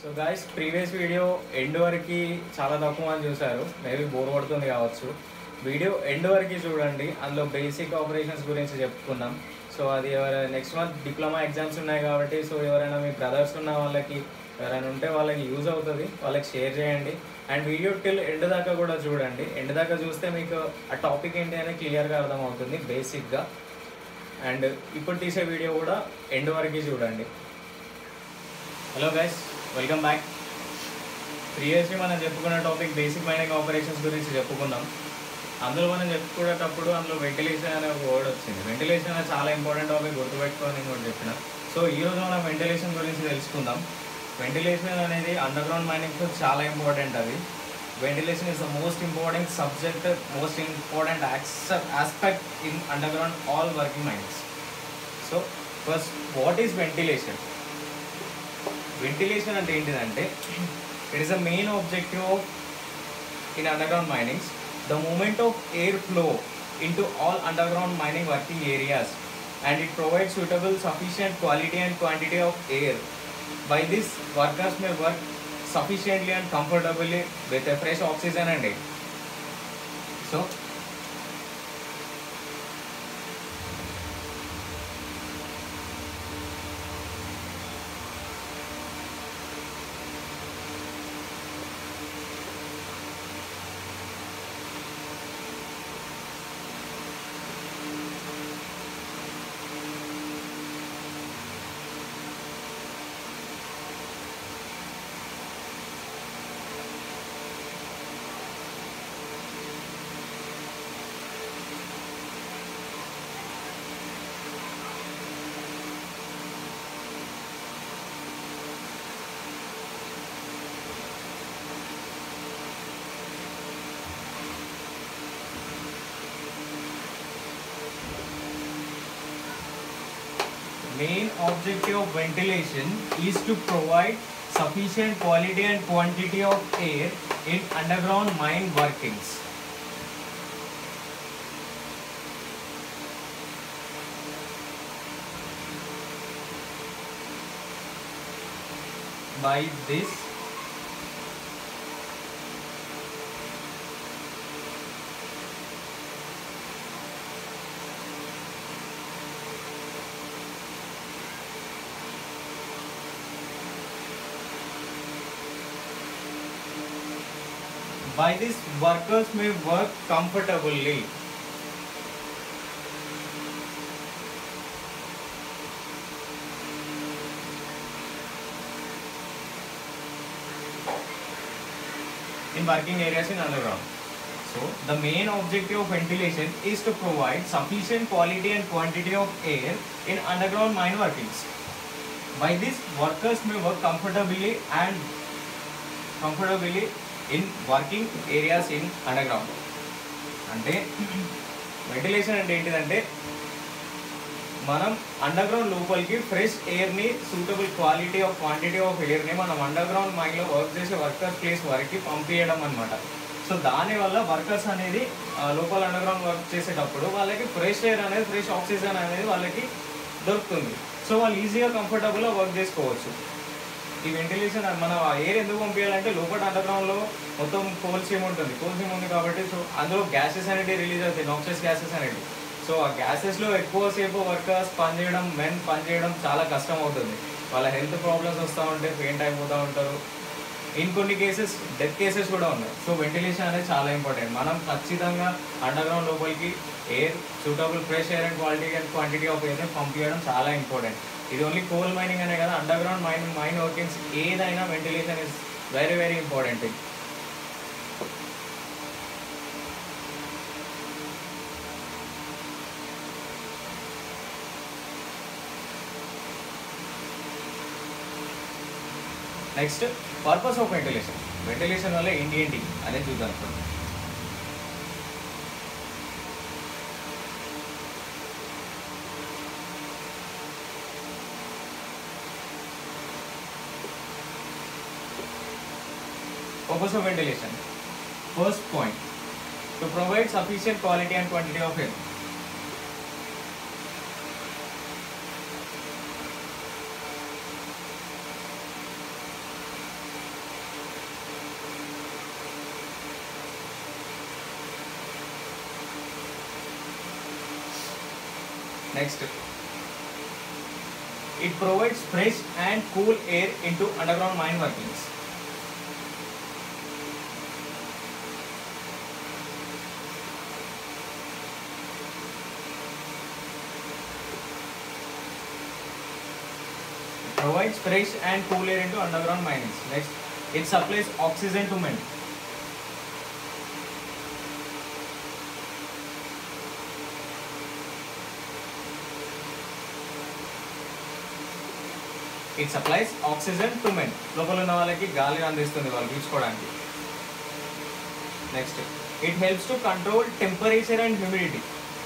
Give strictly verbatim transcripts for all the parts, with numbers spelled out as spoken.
So guys previous video end వరకు చాలా తక్కువ మంది చూశారు. మేబీ బోర్ పడుతుంది కావచ్చు. వీడియో ఎండ్ వరకు చూడండి. అందులో బేసిక్ ఆపరేషన్స్ గురించి చెప్పుకున్నాం. సో అది ఎవరైనా నెక్స్ట్ మంత్ డిప్లొమా ఎగ్జామ్స్ ఉన్నాయి కాబట్టి సో ఎవరైనా మీ బ్రదర్స్ ఉన్న వాళ్ళకి ఎవరైనా ఉంటే వాళ్ళకి యూజ్ అవుతుంది, వాళ్ళకి షేర్ చేయండి. అండ్ వీడియో టిల్ ఎండ్ దాకా కూడా చూడండి. ఎండ్ దాకా చూస్తే మీకు ఆ టాపిక్ ఏంటి అనేది క్లియర్గా అర్థమవుతుంది బేసిక్గా. అండ్ ఇప్పుడు తీసే వీడియో కూడా ఎండ్ వరకు చూడండి. Hello guys, welcome back. Previously మనం చెప్పుకున్న టాపిక్ బేసిక్ మైనింగ్ ఆపరేషన్స్ గురించి చెప్పుకున్నాం. అందులో మనం చెప్పుకునేటప్పుడు అందులో వెంటిలేషన్ అనే ఒక వర్డ్ వచ్చింది. వెంటిలేషన్ అనేది చాలా ఇంపార్టెంట్ టాపిక్, గుర్తుపెట్టుకొని నేను కూడా చెప్పిన. సో ఈరోజు మనం వెంటిలేషన్ గురించి తెలుసుకుందాం. వెంటిలేషన్ అనేది అండర్ గ్రౌండ్ మైనింగ్తో చాలా ఇంపార్టెంట్. అది ventilation is the most important subject, most important aspect in underground all working minings. So first, what is ventilation? Ventilation అంటే ఏంటిదంటే, it is the main objective of in underground minings the movement of air flow into all underground mining working areas, and it provides suitable sufficient quality and quantity of air. By this, workers may work sufficiently and comfortably with a fresh oxygen and air. So main objective of ventilation is to provide sufficient quality and quantity of air in underground mine workings. By this, By this, workers may work comfortably. In working areas in underground. So, the main objective of ventilation is to provide sufficient quality and quantity of air in underground mine workings. By this, workers may work comfortably and comfortably in working areas in underground. అంటే ventilation అంటే ఏంటిదంటే, మనం underground లోపలికి fresh ఎయిర్ని, suitable quality of quantity of ఎయిర్ని మనం underground మైన్లో work చేసే వర్కర్స్ ప్లేస్ వరకు పంపించడం అనమాట. సో దానివల్ల వర్కర్స్ అనేది లోపల అండర్ గ్రౌండ్ వర్క్ చేసేటప్పుడు వాళ్ళకి ఫ్రెష్ ఎయిర్ అనేది, ఫ్రెష్ ఆక్సిజన్ అనేది వాళ్ళకి దొరుకుతుంది. సో వాళ్ళు ఈజీగా కంఫర్టబుల్గా వర్క్ చేసుకోవచ్చు. ఈ వెంటిలేషన్ మన ఎయిర్ ఎందుకు పంపించాలంటే, లోపల అండర్ గ్రౌండ్లో మొత్తం కోల్ సీమ్ ఉంటుంది, కోల్ సీమ్ ఉంది కాబట్టి సో అందులో గ్యాసెస్ అనేది రిలీజ్ అవుతాయి, నాక్సియస్ గ్యాసెస్ అనేది. సో ఆ గ్యాసెస్లో ఎక్కువసేపు వర్కర్స్ పనిచేయడం, మెన్ పనిచేయడం చాలా కష్టం అవుతుంది. వాళ్ళ హెల్త్ ప్రాబ్లమ్స్ వస్తూ ఉంటాయి, పెయింట్ అయిపోతూ ఉంటారు. ఇన్ కొన్ని కేసెస్ డెత్ కేసెస్ కూడా ఉన్నాయి. సో వెంటిలేషన్ అనేది చాలా ఇంపార్టెంట్. మనం ఖచ్చితంగా అండర్ గ్రౌండ్ లోపలికి air, suitable fresh air and quality and quantity of ఎయిర్ని పంపించడం చాలా ఇంపార్టెంట్. ఇది ఓన్లీ కోల్ మైనింగ్ అనే కదా, underground mine mine workings ఏదైనా ventilation is very very important thing. Next, purpose of ventilation. Ventilation వల్ల ఏంటి ఏంటి అనేది చూద్దాం. Purpose of ventilation. First point, to provide sufficient quality and quantity of air. Next, it provides fresh and cool air into underground mine workings. Provides fresh and cool air into underground minings. Next, it supplies oxygen to men. It supplies oxygen to men. లోపల ఉన్న వాళ్ళకి గాలి అందిస్తుంది వాళ్ళు పీల్చుకోవడానికి. Next, it helps to control temperature and humidity.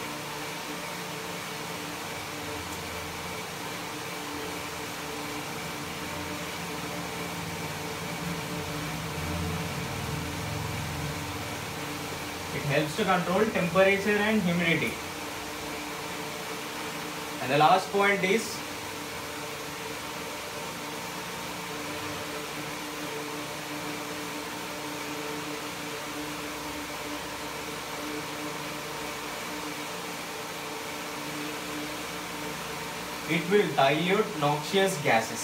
It helps to control temperature and humidity. And the last point is it will dilute noxious gases.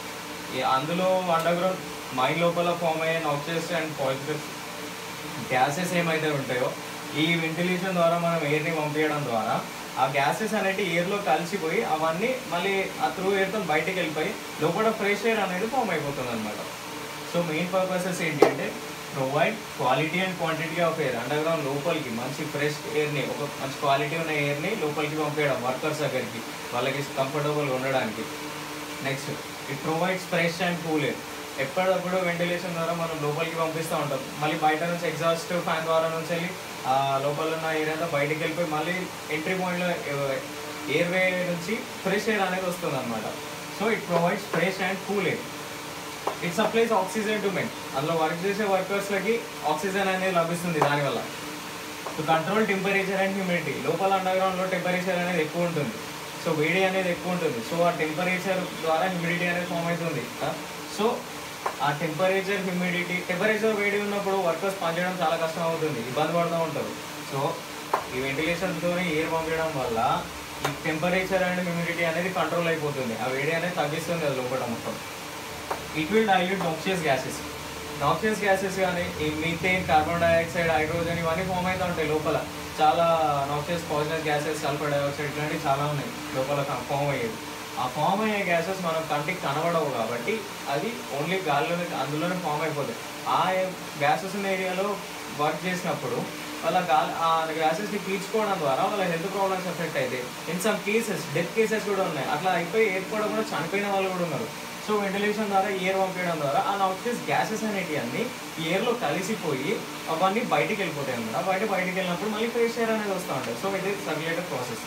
అందులో underground mine లోపల form అయ్యే నాక్సియస్ అండ్ పాయిజనస్ గ్యాసెస్ ఏమైతే ఉంటాయో ఈ ventilation ద్వారా మనం ఎయిర్ని పంపించడం ద్వారా ఆ గ్యాసెస్ అనేవి ఎయిర్లో కలిసిపోయి అవన్నీ మళ్ళీ ఆ త్రూ ఎయిర్తో బయటికి వెళ్ళిపోయి లోపల ఫ్రెష్ ఎయిర్ అనేది ఫామ్ అయిపోతుంది అనమాట. సో మెయిన్ పర్పసెస్ ఏంటి అంటే provide quality and quantity of air. Underground లోపలికి మంచి ఫ్రెష్ ఎయిర్ని, ఒక మంచి క్వాలిటీ ఉన్న ఎయిర్ని లోపలికి పంపించడం వర్కర్స్ దగ్గరికి, వాళ్ళకి కంఫర్టబుల్గా ఉండడానికి. Next, it provides fresh and cool air. ఎప్పటికప్పుడు వెంటిలేషన్ ద్వారా మనం లోపలికి పంపిస్తూ ఉంటాం. మళ్ళీ బయట నుంచి ఎగ్జాస్ట్ ఫ్యాన్ ద్వారా నుంచి వెళ్ళి లోపల ఉన్న ఎయిర్ అంతా బయటికి వెళ్ళిపోయి మళ్ళీ ఎంట్రీ పాయింట్లో ఎయిర్ వే నుంచి ఫ్రెష్ ఎయిర్ అనేది వస్తుంది అనమాట. So it provides fresh and cool air. It supplies oxygen to men. అందులో వర్క్ చేసే వర్కర్స్లకి ఆక్సిజన్ అనేది లభిస్తుంది దానివల్ల. To control temperature and humidity. లోపల అండర్గ్రౌండ్లో టెంపరేచర్ అనేది ఎక్కువ ఉంటుంది, సో వేడి అనేది ఎక్కువ ఉంటుంది. సో ఆ టెంపరేచర్ ద్వారా హ్యూమిడిటీ అనేది ఫామ్ అవుతుంది. సో ఆ టెంపరేచర్ హ్యూమిడిటీ టెంపరేచర్ వేడి ఉన్నప్పుడు వర్కర్స్ పనిచేయడం చాలా కష్టం అవుతుంది, ఇబ్బంది పడుతూ ఉంటారు. సో ఈ వెంటిలేషన్తో ఎయిర్ పంపించడం వల్ల ఈ టెంపరేచర్ అండ్ హ్యూమిడిటీ అనేది కంట్రోల్ అయిపోతుంది, ఆ వేడి అనేది తగ్గిస్తుంది అది లోపల మొత్తం. It will dilute noxious gases. Noxious gases కానీ ఈ మీథేన్, కార్బన్ డైఆక్సైడ్, హైడ్రోజన్ ఇవన్నీ ఫామ్ అవుతూ ఉంటాయి లోపల. చాలా noxious poisonous gases, sulphur dioxide ఇట్లాంటివి చాలా ఉన్నాయి లోపల ఫామ్ అయ్యేది. ఆ ఫామ్ అయ్యే గ్యాసెస్ మనం కంటికి కనబడవు కాబట్టి అది ఓన్లీ గాలిలోనే అందులోనే ఫామ్ అయిపోతాయి. ఆ గ్యాసెస్ ఉన్న ఏరియాలో వర్క్ చేసినప్పుడు వాళ్ళ గాలి ఆ గ్యాసెస్ని పీల్చుకోవడం ద్వారా వాళ్ళ హెల్త్ ప్రాబ్లమ్స్ ఎఫెక్ట్ అవుతాయి. In some cases death cases కూడా ఉన్నాయి. అట్లా అయిపోయి ఎయిర్ కూడా కూడా చనిపోయిన వాళ్ళు కూడా ఉన్నారు. సో వెంటిలేషన్ ద్వారా ఎయిర్ పంపించడం ద్వారా ఆ నాక్సియస్ గ్యాసెస్ అనేటివి అన్నీ ఎయిర్లో కలిసిపోయి అవన్నీ బయటికి వెళ్ళిపోతాయి అనమాట. బయట బయటికి వెళ్ళినప్పుడు మళ్ళీ ఫ్రెష్ ఎయిర్ అనేది వస్తూ ఉంటుంది. So it is circulated process.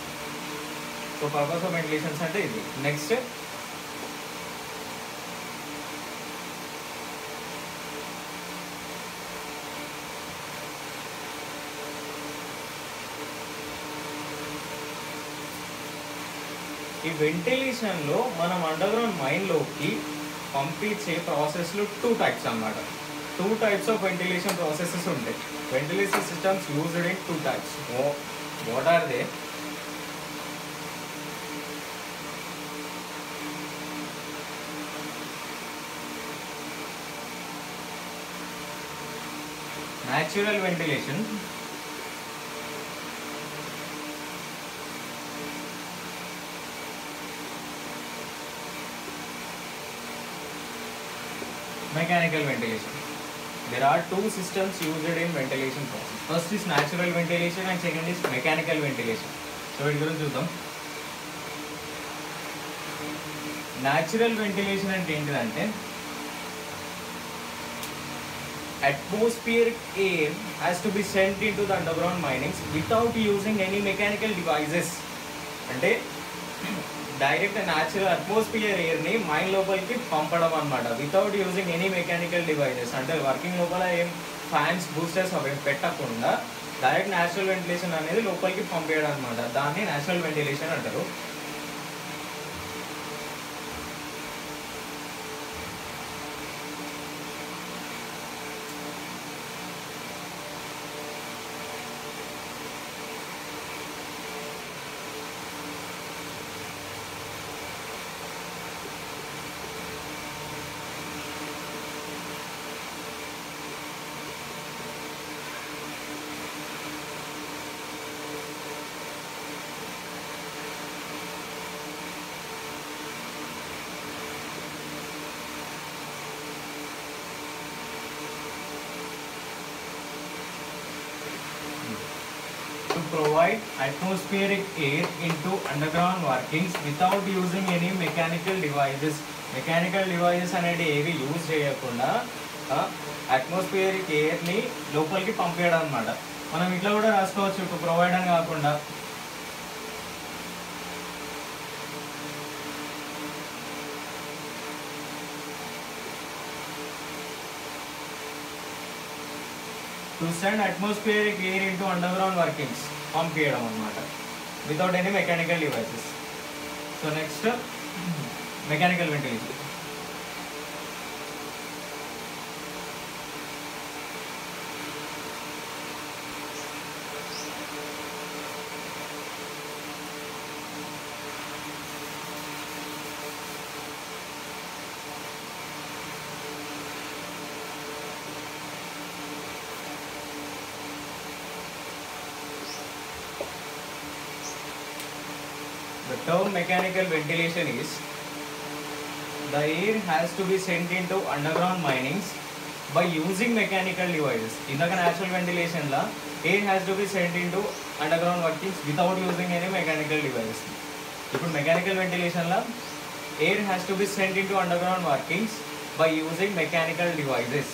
So purpose of ventilations అంటే ఇది. నెక్స్ట్, ఈ వెంటిలేషన్లో మనం అండర్గ్రౌండ్ మైన్లోకి పంపించే ప్రాసెస్లు టూ టైప్స్ అన్నమాట. Two types of ventilation processes ఉంటాయి. Ventilation systems used in two types. What are they? Natural ventilation, mechanical ventilation. There are two systems used in ventilation process. First is natural ventilation and second is mechanical ventilation. So it guరించి చూద్దాం. Natural ventilation అంటే ఏంటిదంటే atmospheric air has to be sent into the underground minings without using any mechanical devices. అంటే direct natural atmosphere ఎయిర్ని mine లోపలికి పంపడం అనమాట, without using any mechanical devices. అంటే వర్కింగ్ లోపల ఏం ఫ్యాన్స్, బూస్టర్స్ అవి పెట్టకుండా డైరెక్ట్ న్యాచురల్ వెంటిలేషన్ అనేది లోపలికి పంపేయడం అనమాట. దాన్ని న్యాచురల్ వెంటిలేషన్ అంటారు. provide atmospheric air into underground workings without using any mechanical devices. Mechanical devices అనేది ఏవి యూజ్ చేయకుండా అట్మాస్ఫియరిక్ ఎయిర్ని లోపలికి పంపేయడం అనమాట. మనం ఇట్లా కూడా రాసుకోవచ్చు, ఇప్పుడు ప్రొవైడ్ అని కాకుండా. To send atmospheric air into underground workings, పంపేయడం అనమాట, without any mechanical devices. So next, mechanical ventilation. The term mechanical ventilation is the air has to be sent into underground minings by using mechanical devices. In the natural ventilation la air has to be sent into underground workings without using any mechanical devices. ఇప్పుడు mechanical ventilation la air has to be sent into underground workings by using mechanical devices.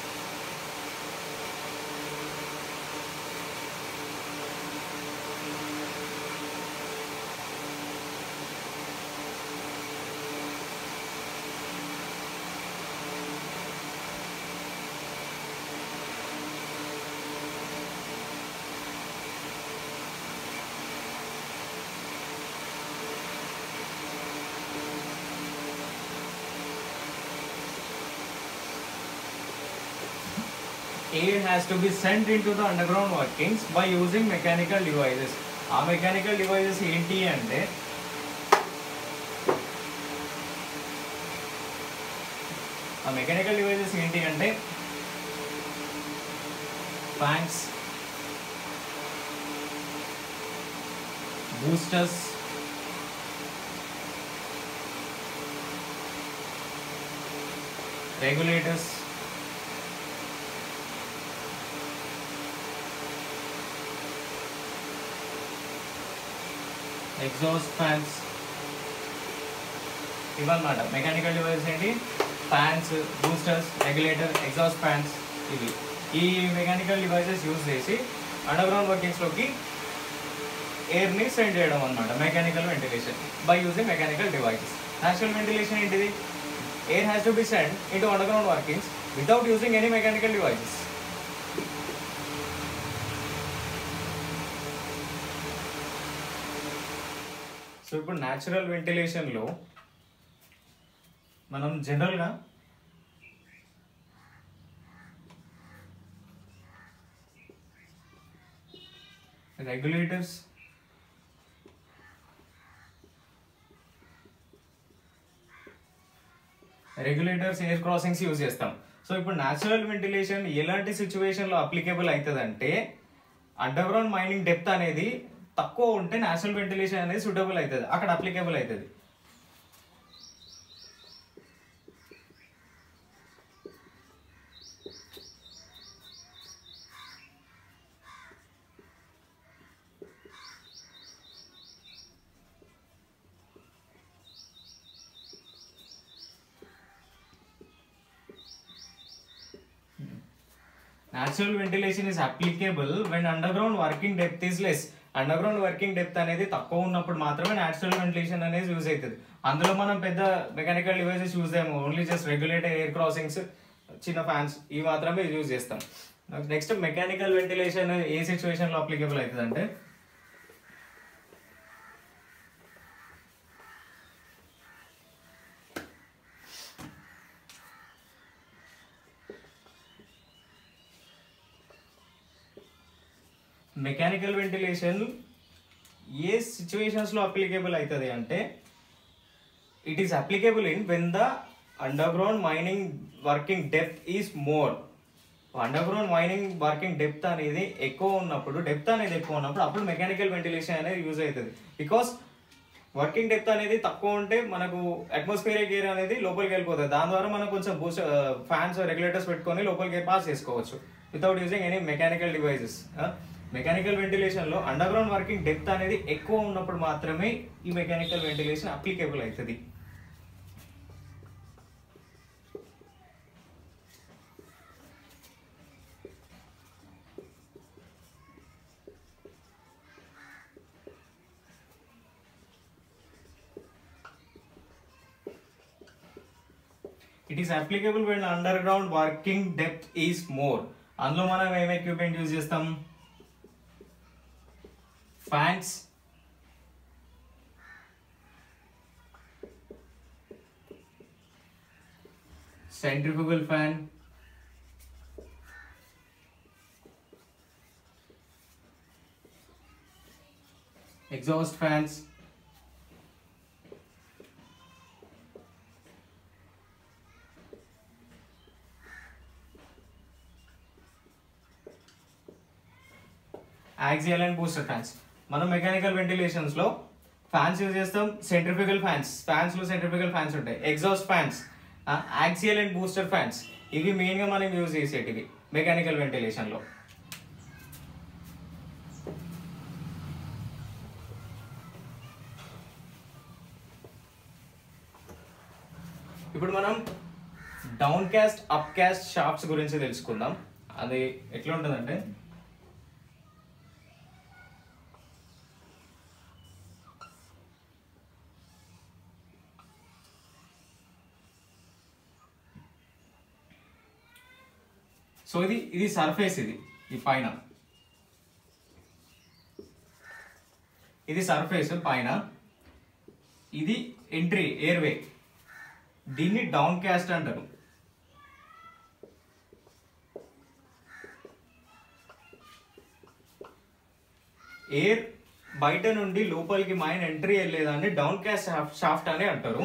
Air has to be sent into the underground workings by using mechanical devices. ఆ mechanical devices ఏంటి అంటే ఆ mechanical devices ఏంటి అంటే fans, boosters, regulators, exhaust fans, ఇవన్నమాట mechanical devices ఏంటి, fans, boosters, regulator, exhaust fans. ఇవి ఈ మెకానికల్ డివైసెస్ యూజ్ చేసి అండర్గ్రౌండ్ వర్కింగ్స్లోకి ఎయిర్ని సెండ్ చేయడం అనమాట mechanical ventilation by using mechanical devices. Natural ventilation ఏంటిది, air has to be send into underground workings without using any mechanical devices. So ఇప్పుడు natural వెంటిలేషన్లో మనం జనరల్గా regulators, regulators air crossings use చేస్తాం. సో ఇప్పుడు న్యాచురల్ వెంటిలేషన్ ఎలాంటి సిచ్యువేషన్లో applicable అవుతుంది అంటే అండర్గ్రౌండ్ మైనింగ్ డెప్త్ అనేది తక్కువ ఉంటే న్యాచురల్ వెంటిలేషన్ అనేది సూటబుల్ అవుతుంది, అక్కడ అప్లికేబుల్ అవుతుంది. Natural ventilation is applicable when underground working depth is less. Underground working depth అనేది తక్కువ ఉన్నప్పుడు మాత్రమే న్యాచురల్ వెంటిలేషన్ అనేది యూజ్ అవుతుంది. అందులో మనం పెద్ద మెకానికల్ డివైసెస్ యూజ్ చేయము, only just regulator air crossings, చిన్న ఫ్యాన్స్ ఇవి మాత్రమే యూజ్ చేస్తాం. నెక్స్ట్ మెకానికల్ వెంటిలేషన్ ఏ సిచ్యువేషన్లో అప్లికేబుల్ అవుతుంది అంటే మెకానికల్ వెంటిలేషన్ ఏ సిచ్యువేషన్స్లో అప్లికేబుల్ అవుతుంది అంటే it is applicable in when the underground mining working depth is more. Underground mining working depth అనేది ఎక్కువ ఉన్నప్పుడు డెప్త్ అనేది ఎక్కువ ఉన్నప్పుడు అప్పుడు మెకానికల్ వెంటిలేషన్ అనేది యూజ్ అవుతుంది. బికాస్ వర్కింగ్ డెప్త్ అనేది తక్కువ ఉంటే మనకు అట్మాస్ఫియరిక్ ఎయిర్ అనేది లోపలికి వెళ్ళిపోతుంది, దాని ద్వారా మనం కొంచెం బూస్ట్ ఫ్యాన్స్ రెగ్యులేటర్స్ పెట్టుకొని లోపలికి పాస్ చేసుకోవచ్చు without using any mechanical devices. Mechanical వెంటిలేషన్లో అండర్ గ్రౌండ్ వర్కింగ్ డెప్త్ అనేది ఎక్కువ ఉన్నప్పుడు మాత్రమే ఈ మెకానికల్ వెంటిలేషన్ అప్లికేబుల్ అవుతుంది. It is applicable when underground working depth is more. అందులో మనం ఏం ఎక్విప్మెంట్ యూజ్ చేస్తాం? Fans, centrifugal fan, exhaust fans, axial and booster fans. మనం మెకానికల్ వెంటిలేషన్స్ లో ఫ్యాన్స్ యూజ్ చేస్తాం. సెంట్రిఫ్యూగల్ ఫ్యాన్స్, ఫ్యాన్స్ లో సెంట్రిఫ్యూగల్ ఫ్యాన్స్ ఉంటాయి. Exhaust fans, axial and booster fans, ఇవి మెయిన్ గా మనం యూజ్ చేసేటివి మెకానికల్ వెంటిలేషన్ లో. ఇప్పుడు మనం downcast, upcast shafts గురించి తెలుసుకుందాం. అది ఎట్లా ఉంటుందంటే, సో ఇది ఇది సర్ఫేస్, ఇది ఈ పైన ఇది సర్ఫేస్ పైన, ఇది ఎంట్రీ ఎయిర్వే, దీన్ని డౌన్ కాస్ట్ అంటారు. ఎయిర్ బయట నుండి లోపలికి మైన్ ఎంట్రీ వెళ్ళేదాన్ని డౌన్ కాస్ట్ షాఫ్ట్ అని అంటారు.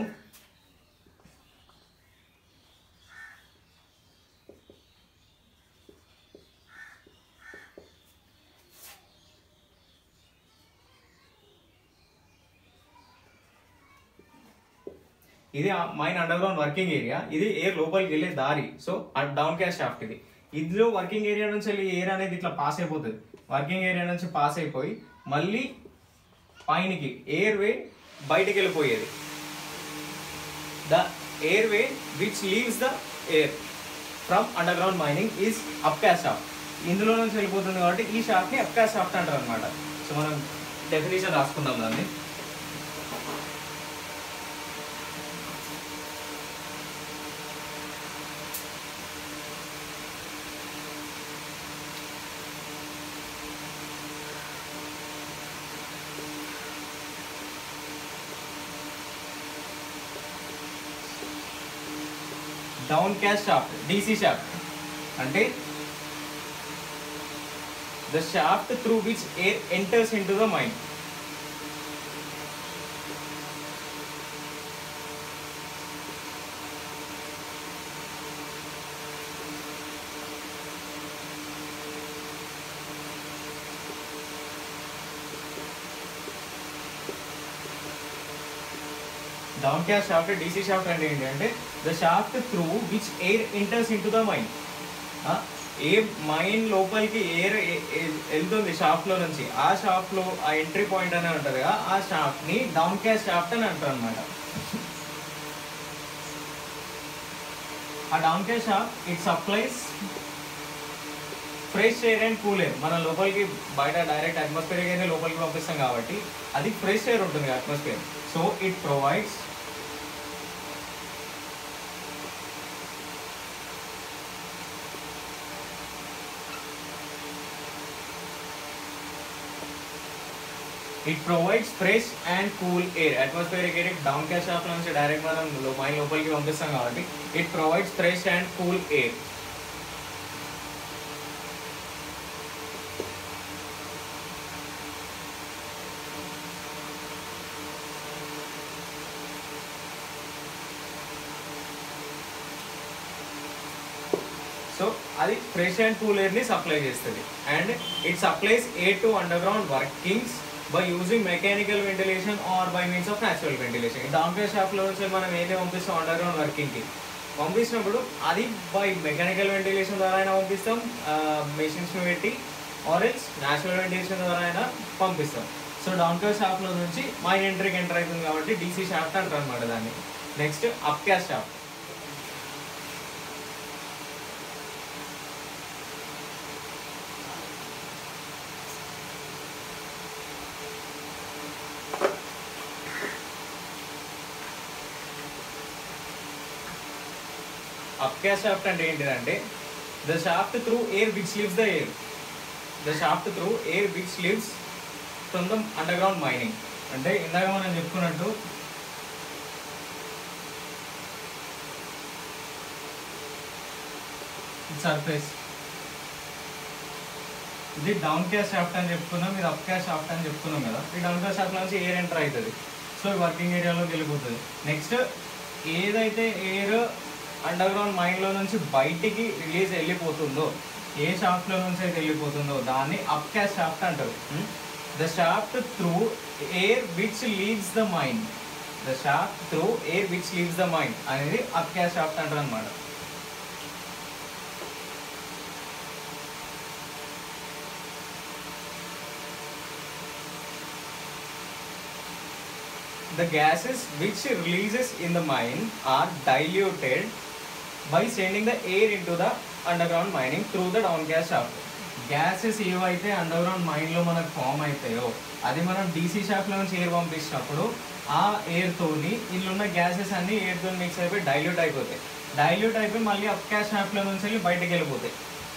ఇది mine underground working area, ఇది ఎయిర్ లోపలికి వెళ్ళే దారి. సో డౌన్ కాస్ట్ షాఫ్ట్ ఇది. ఇందులో వర్కింగ్ ఏరియా నుంచి వెళ్ళి ఎయిర్ అనేది ఇట్లా పాస్ అయిపోతుంది. వర్కింగ్ ఏరియా నుంచి పాస్ అయిపోయి మళ్ళీ పైనకి ఎయిర్ వే బయటకు వెళ్ళిపోయేది. The airway which leaves the air from underground mining is upcast shaft. ఇందులో నుంచి వెళ్ళిపోతుంది కాబట్టి ఈ షాఫ్ట్ని అప్ కాస్ట్ షాఫ్ట్ అంటారు అనమాట. సో మనం డెఫినేషన్ రాసుకుందాం దాన్ని. Downcast shaft, DC shaft అంటే the shaft through which air enters into the mine. Downcast shaft, DC shaft అంటే ఏంటి అంటే the shaft through which air enters into the mine. ఏ mine లోపలికి air వెళ్తుంది shaft లో నుంచి, ఆ షాఫ్ట్ లో ఆ ఎంట్రీ పాయింట్ అని ఉంటుంది కదా, ఆ షాఫ్ట్ ని డౌన్ కాస్ట్ షాఫ్ట్ అని అంటారు అనమాట. ఆ downcast shaft it supplies fresh air and cool air. మనం లోపలికి బయట డైరెక్ట్ అట్మాస్ఫియర్ అయితే లోపలికి పంపిస్తాం కాబట్టి అది ఫ్రెష్ ఎయిర్ ఉంటుంది atmosphere. So it provides It provides fresh and cool air. Atmospheric air down cast shaft నుంచి డైరెక్ట్ మనం మైన్ లోపలికి పంపిస్తాం కాబట్టి it provides fresh and cool air. So అది ఫ్రెష్ అండ్ కూల్ ఎయిర్ ని సప్లై చేస్తుంది. And it supplies air to underground workings by using mechanical ventilation or by means of natural ventilation. ఈ downcast shaft లో నుంచి మనం ఏదైతే పంపిస్తాం under ground working కి పంపించినప్పుడు అది బై మెకానికల్ వెంటిలేషన్ ద్వారా అయినా పంపిస్తాం, మెషిన్స్ ని పెట్టి ఆర్ ఎల్స్ న్యాచురల్ వెంటిలేషన్ ద్వారా అయినా పంపిస్తాం. సో డౌన్ క్యాస్ట్ షాఫ్ట్లో నుంచి మైన్ ఎంట్రీకి ఎంటర్ అవుతుంది కాబట్టి డీసీ షాఫ్ట్ అంటారు అనమాట దాన్ని. Next upcast shaft. Upcast shaft అంటే ఏంటిదంటే the shaft through air which leaves the air the shaft through air which leaves from the underground mining. అంటే ఇందాక మనం చెప్పుకున్నట్టు సర్ఫేస్ ఇది డౌన్ క్యాస్ట్ షాఫ్ట్ అని చెప్పుకున్నాం, ఇది అప్ క్యాస్ట్ షాఫ్ట్ అని చెప్పుకున్నాం కదా. ఈ డౌన్ క్యాస్ట్ షాఫ్ట్ నుంచి ఎయిర్ ఎంటర్ అవుతుంది, సో వర్కింగ్ ఏరియాలోకి వెళ్ళిపోతుంది. నెక్స్ట్ ఏదైతే ఎయిర్ అండర్ గ్రౌండ్ మైన్లో నుంచి బయటికి రిలీజ్ వెళ్ళిపోతుందో, ఏ షాఫ్ట్లో నుంచి అయితే వెళ్ళిపోతుందో దాన్ని అప్ క్యాస్ట్ షాఫ్ట్ అంటారు. The shaft through air which leaves the mine the shaft through air which leaves the mine అనేది అప్ క్యాస్ట్ షాఫ్ట్ అంటారు అనమాట. The gases which releases in the mine are diluted by sending the air into the underground mining through the downcast shaft. Gases ఏవైతే underground మైన్లో మనకు form అవుతాయో అది మనం DC షాఫ్ట్లో నుంచి ఎయిర్ పంపించినప్పుడు ఆ ఎయిర్తోని ఇందులో గ్యాసెస్ అన్నీ ఎయిర్తో మిక్స్ అయిపోయి డైల్యూట్ అయిపోతాయి. డైల్యూట్ అయిపోయి మళ్ళీ అప్ క్యాస్ట్ షాఫ్ట్లో నుంచి వెళ్ళి బయటకు వెళ్ళిపోతాయి.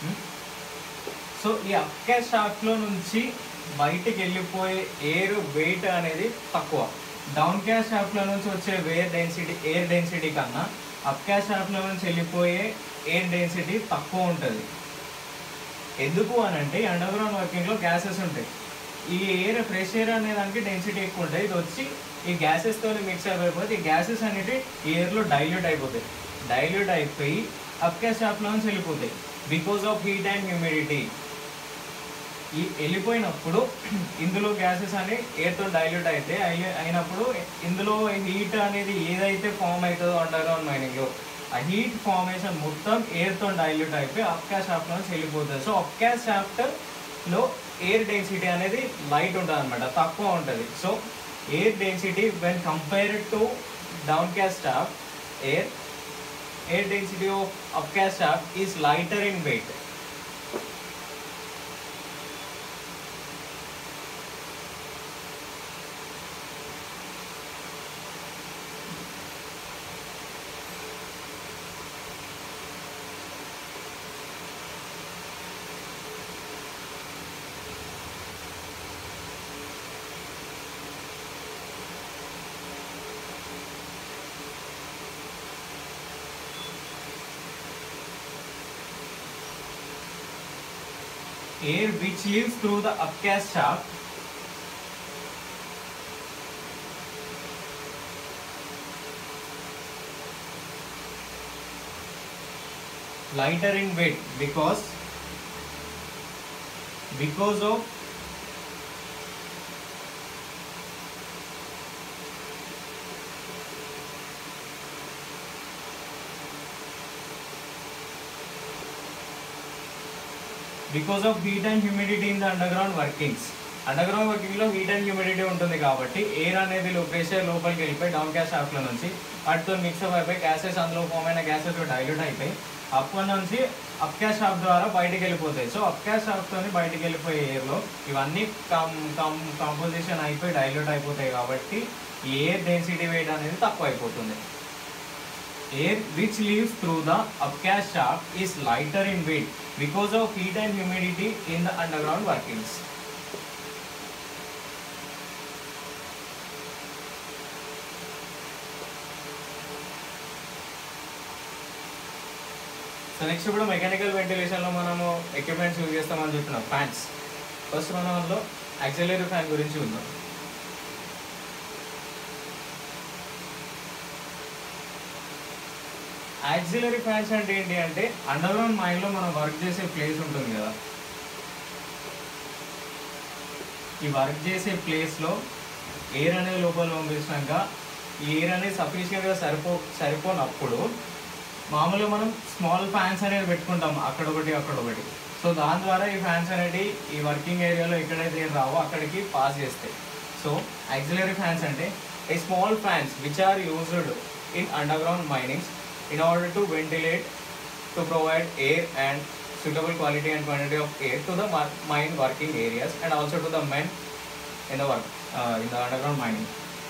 సో ఈ అప్ క్యాస్ట్ షాఫ్ట్లో నుంచి బయటికి వెళ్ళిపోయే ఎయిర్ వెయిట్ అనేది తక్కువ. డౌన్ క్యాస్ట్ షాఫ్ట్లో నుంచి వచ్చే వేర్ డెన్సిటీ ఎయిర్ డెన్సిటీ కన్నా అప్ క్యాస్ట్ షాఫ్ట్లో నుంచి వెళ్ళిపోయే ఎయిర్ డెన్సిటీ తక్కువ ఉంటుంది. ఎందుకు అని అంటే అండర్ గ్రౌండ్ వర్కింగ్లో గ్యాసెస్ ఉంటాయి. ఈ ఎయిర్ ఫ్రెష్ ఎయిర్ అనే దానికి డెన్సిటీ ఎక్కువ ఉంటుంది. ఇది వచ్చి ఈ గ్యాసెస్తో మిక్స్ అయిపోతే ఈ గ్యాసెస్ అనేవి ఎయిర్లో డైల్యూట్ అయిపోతాయి. డైల్యూట్ అయిపోయి అప్ క్యాస్ట్ షాఫ్ట్లో నుంచి వెళ్ళిపోతాయి because of heat and humidity. ఈ వెళ్ళిపోయినప్పుడు ఇందులో గ్యాసెస్ అనేవి ఎయిర్తో డైల్యూట్ అయితే అయినప్పుడు ఇందులో హీట్ అనేది ఏదైతే ఫామ్ అవుతుందో అండర్ గ్రౌండ్ మైనింగ్లో ఆ హీట్ ఫార్మేషన్ మొత్తం ఎయిర్తో డైల్యూట్ అయిపోయి అప్ క్యాస్ట్ షాఫ్ట్ నుంచి వెళ్ళిపోతుంది. సో అప్ క్యాస్ట్ షాఫ్ట్లో ఎయిర్ డెన్సిటీ అనేది లైట్ ఉంటుంది అనమాట, తక్కువ ఉంటుంది. So air density when compared to downcast shaft air air density of upcast shaft is lighter in weight. Air which leaves through the upcast shaft lighter in weight because because of because of heat and humidity in the underground workings. Underground వర్కింగ్లో heat and humidity ఉంటుంది కాబట్టి air అనేది pressure లోపలికి వెళ్ళిపోయి down caste షాఫ్ట్లో నుంచి వాటితో mix-up అయిపోయి గ్యాసెస్ అందులో ఫామ్ అయిన గ్యాసెస్ డైల్యూట్ అయిపోయి అప్పటి నుంచి అప్ క్యాస్ట్ షాఫ్ట్ ద్వారా బయటికి వెళ్ళిపోతాయి. సో అప్ క్యాస్ట్ షాఫ్ట్తో బయటికి వెళ్ళిపోయే ఎయిర్లో ఇవన్నీ కం కం కంపోజిషన్ అయిపోయి డైల్యూట్ అయిపోతాయి కాబట్టి ఎయిర్ డెన్సిటీ వెయిట్ అనేది తక్కువ అయిపోతుంది. Air which leaves through the upcast shaft is lighter in weight because of heat and humidity in the underground workings. So next ఇప్పుడు మెకానికల్ వెంటిలేషన్లో మనము ఎక్విప్మెంట్స్ యూజ్ చేస్తామని చెప్పిన ఫ్యాన్స్. ఫస్ట్ మనం అందులో యాక్సిలరీ ఫ్యాన్ గురించి ఉందాం. యాక్సిలరీ ఫ్యాన్స్ అంటే ఏంటి అంటే అండర్ గ్రౌండ్ మైన్లో మనం వర్క్ చేసే ప్లేస్ ఉంటుంది కదా, ఈ వర్క్ చేసే ప్లేస్లో ఎయిర్ అనేది లోపల పంపించినాక ఈ ఎయిర్ అనేది సఫిషియెంట్గా సరిపో సరిపోనప్పుడు మామూలుగా మనం స్మాల్ ఫ్యాన్స్ అనేది పెట్టుకుంటాం అక్కడ ఒకటి అక్కడ ఒకటి. సో దాని ద్వారా ఈ ఫ్యాన్స్ అనేవి ఈ వర్కింగ్ ఏరియాలో ఎక్కడైతే రావో అక్కడికి పాస్ చేస్తాయి. సో యాక్సిలరీ ఫ్యాన్స్ అంటే a small fans which are used in underground minings in order to ventilate to provide air and suitable quality and quantity of air to the mine working areas and also to the men in the work uh, in the underground mining.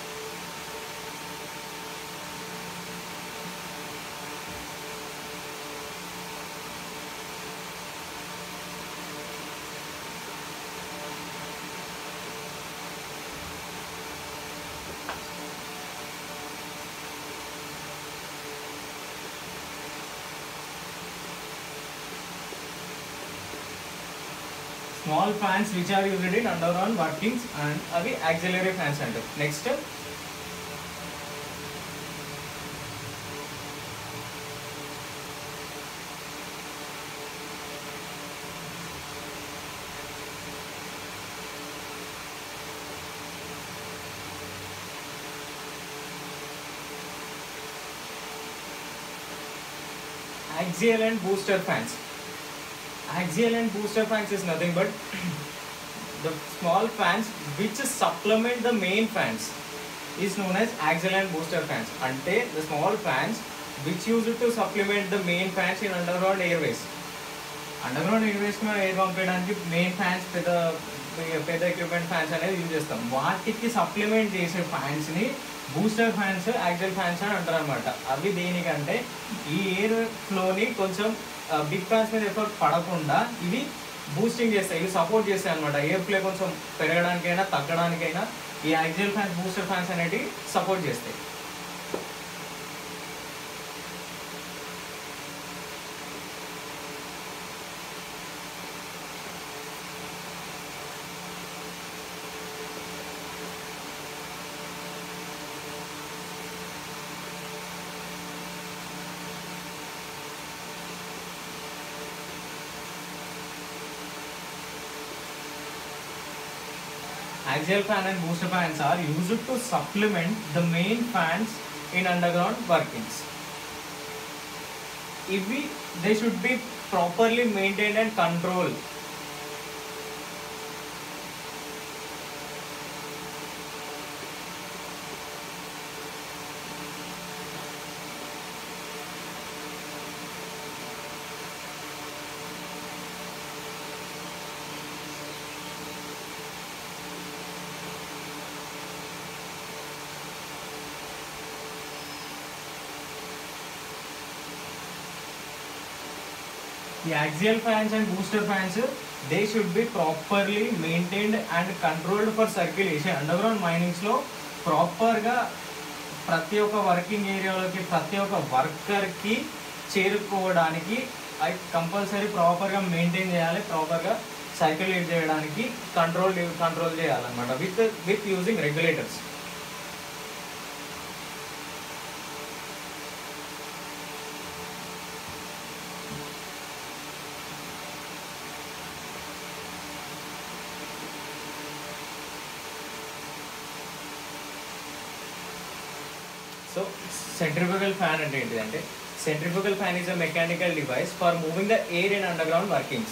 Small fans which are used in underground workings and అవి auxiliary fans అంటారు. Next axial and booster fans. Axial and booster fans is nothing but the small fans which supplement the main fans is known as axial and booster fans. Ante the small fans which used to supplement the main fans in underground airways. Underground airways में air పంపడానికి main fans పెద్ద పెద్ద equipment fans అనేది use చేస్తాం. వాటికి supplement చేసే fans ని booster fans, axle fans అని అంటారు అనమాట. అవి దేనికంటే ఈ ఎయిర్ ఫ్లోని కొంచెం బిగ్ ఫ్యాన్స్ మీద ఎఫర్ట్ పడకుండా ఇవి బూస్టింగ్ చేస్తాయి, ఇవి సపోర్ట్ చేస్తాయి అనమాట. ఎయిర్ ఫ్లో కొంచెం పెరగడానికైనా తగ్గడానికైనా ఈ యాక్సిల్ ఫ్యాన్స్, బూస్టర్ ఫ్యాన్స్ అనేవి సపోర్ట్ చేస్తాయి. Axial fan and booster fans are used to supplement the main fans in underground workings. If we, they should be properly maintained and controlled. The axial fans and booster fans, they should be properly maintained and controlled for circulation. Underground minings lo proper ga ప్రతి ఒక్క working ఏరియాలోకి ప్రతి ఒక్క వర్కర్కి చేరుకోవడానికి అవి compulsory ప్రాపర్గా maintain చేయాలి, ప్రాపర్గా circulate చేయడానికి కంట్రోల్ కంట్రోల్ చేయాలన్నమాట with with using regulators. So centrifugal fan అంటే ఏంటిదంటే centrifugal fan is a mechanical device for moving the air in underground workings.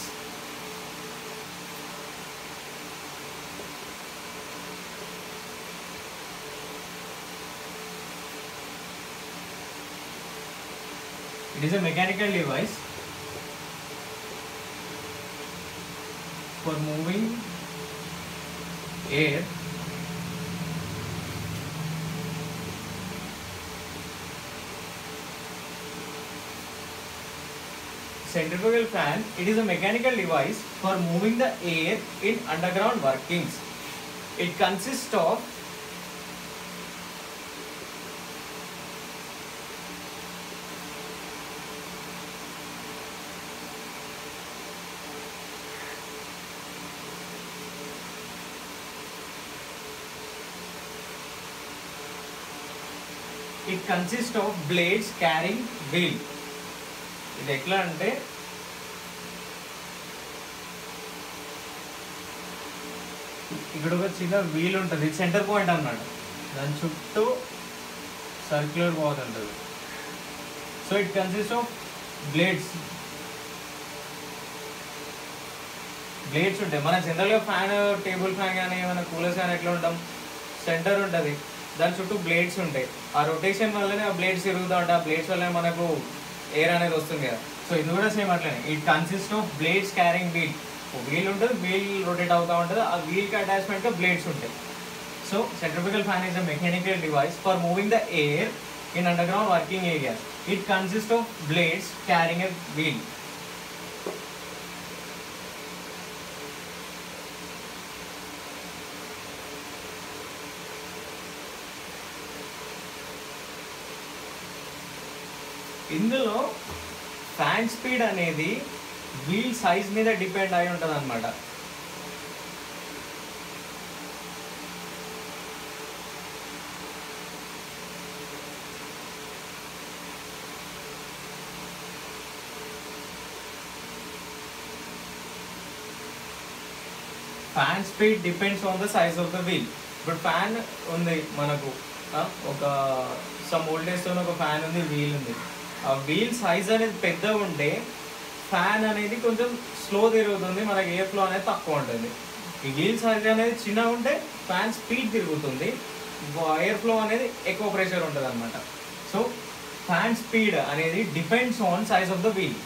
It is a mechanical device for moving air centrifugal fan. It is a mechanical device for moving the air in underground workings. It consists of it consists of blades carrying wheel. ఇది ఎట్లా అంటే ఇక్కడ ఒక చిన్న wheel ఉంటుంది, centre point అన్నమాట, దాని చుట్టూ సర్క్యులర్ పాత్ ఉంటుంది. So it consist of blades blades ఉంటాయి. మన జనరల్గా ఫ్యాన్, టేబుల్ ఫ్యాన్ కానీ మన కూలర్స్ కానీ ఎట్లా ఉంటాం, సెంటర్ ఉంటుంది, దాని చుట్టూ బ్లేడ్స్ ఉంటాయి. ఆ రొటేషన్ వల్లనే ఆ బ్లేడ్స్ తిరుగుతూ ఉంటాయి, ఆ బ్లేడ్స్ వల్లనే మనకు ఎయిర్ అనేది వస్తుంది కదా. సో ఇది కూడా సేమ్ అట్లనే, it consist of blades carrying wheel. Wheel ఉంటుంది, వీల్ రొటేట్ అవుతూ ఉంటుంది, ఆ వీల్కి అటాచ్మెంట్గా బ్లేడ్స్ ఉంటాయి. So centrifugal fan is a mechanical device for moving the air in underground working areas. It consists of blades carrying a wheel. ఇందులో fan speed అనేది wheel size మీద డిపెండ్ అయి ఉంటుంది అనమాట. Fan speed depends on the size of the wheel. ఇప్పుడు fan ఉంది మనకు, ఒక సమ్ వోల్టేజ్తో ఒక ఫ్యాన్ ఉంది, వీల్ ఉంది. ఆ వీల్ సైజ్ అనేది పెద్దగా ఉంటే ఫ్యాన్ అనేది కొంచెం స్లో తిరుగుతుంది, మనకి ఎయిర్ ఫ్లో అనేది తక్కువ ఉంటుంది. ఈ వీల్ సైజ్ అనేది చిన్నగా ఉంటే ఫ్యాన్ స్పీడ్ తిరుగుతుంది, ఎయిర్ ఫ్లో అనేది ఎక్కువ ప్రెషర్ ఉంటుంది అనమాట. సో ఫ్యాన్ స్పీడ్ అనేది depends on size of the wheel.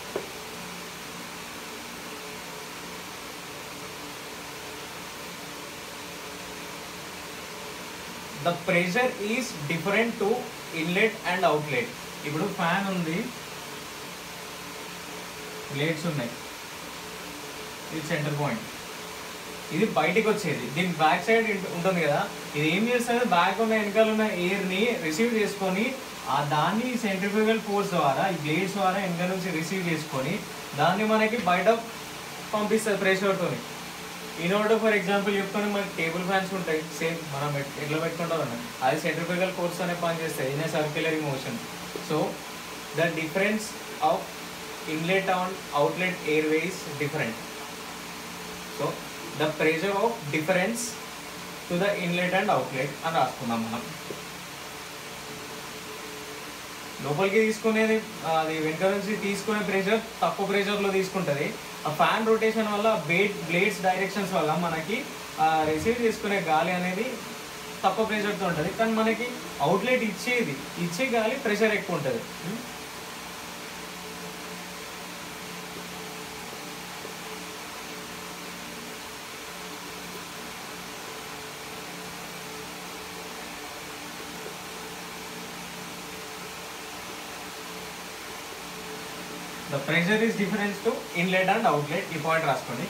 The pressure is different to inlet and outlet. ఇప్పుడు ఫ్యాన్ ఉంది, బ్లేడ్స్ ఉన్నాయి, ఇది సెంటర్ పాయింట్, ఇది బయటికి వచ్చేది, దీని బ్యాక్ సైడ్ ఉంటుంది కదా. ఇది ఏం చేస్తుంది, బ్యాక్ ఉన్న వెనకాల ఉన్న ఎయిర్ని రిసీవ్ చేసుకొని ఆ దాన్ని సెంట్రిఫ్యూగల్ ఫోర్స్ ద్వారా ఈ బ్లేడ్స్ ద్వారా వెనక నుంచి రిసీవ్ చేసుకొని దాన్ని మనకి బయట పంపిస్తుంది ప్రెషర్తో. ఇన్ ఆర్డర్ ఫర్ ఎగ్జాంపుల్ చెప్పుకొని మనకి టేబుల్ ఫ్యాన్స్ ఉంటాయి, సేమ్ మనం ఎట్లా పెట్టుకుంటాం అన్న అది సెంట్రిఫ్యూగల్ ఫోర్స్ అనే పని చేస్తాయి in a circular motion. So the difference of inlet and outlet airway is different. So the pressure of difference to the inlet and outlet అని రాసుకుందాం మనం. లోపలికి తీసుకునేది అది వెనక నుంచి తీసుకునే ప్రెషర్ తక్కువ ప్రెషర్లో తీసుకుంటుంది. ఆ ఫ్యాన్ రొటేషన్ వల్ల బ్లేడ్ బ్లేడ్స్ డైరెక్షన్స్ వల్ల మనకి రిసీవ్ చేసుకునే గాలి అనేది తక్కువ ప్రెషర్తో ఉంటుంది, కానీ మనకి అవుట్లెట్ ఇచ్చేది ఇచ్చే గాలి ప్రెషర్ ఎక్కువ ఉంటుంది. The pressure is difference to inlet and outlet. ఈ పాయింట్ రాసుకోండి.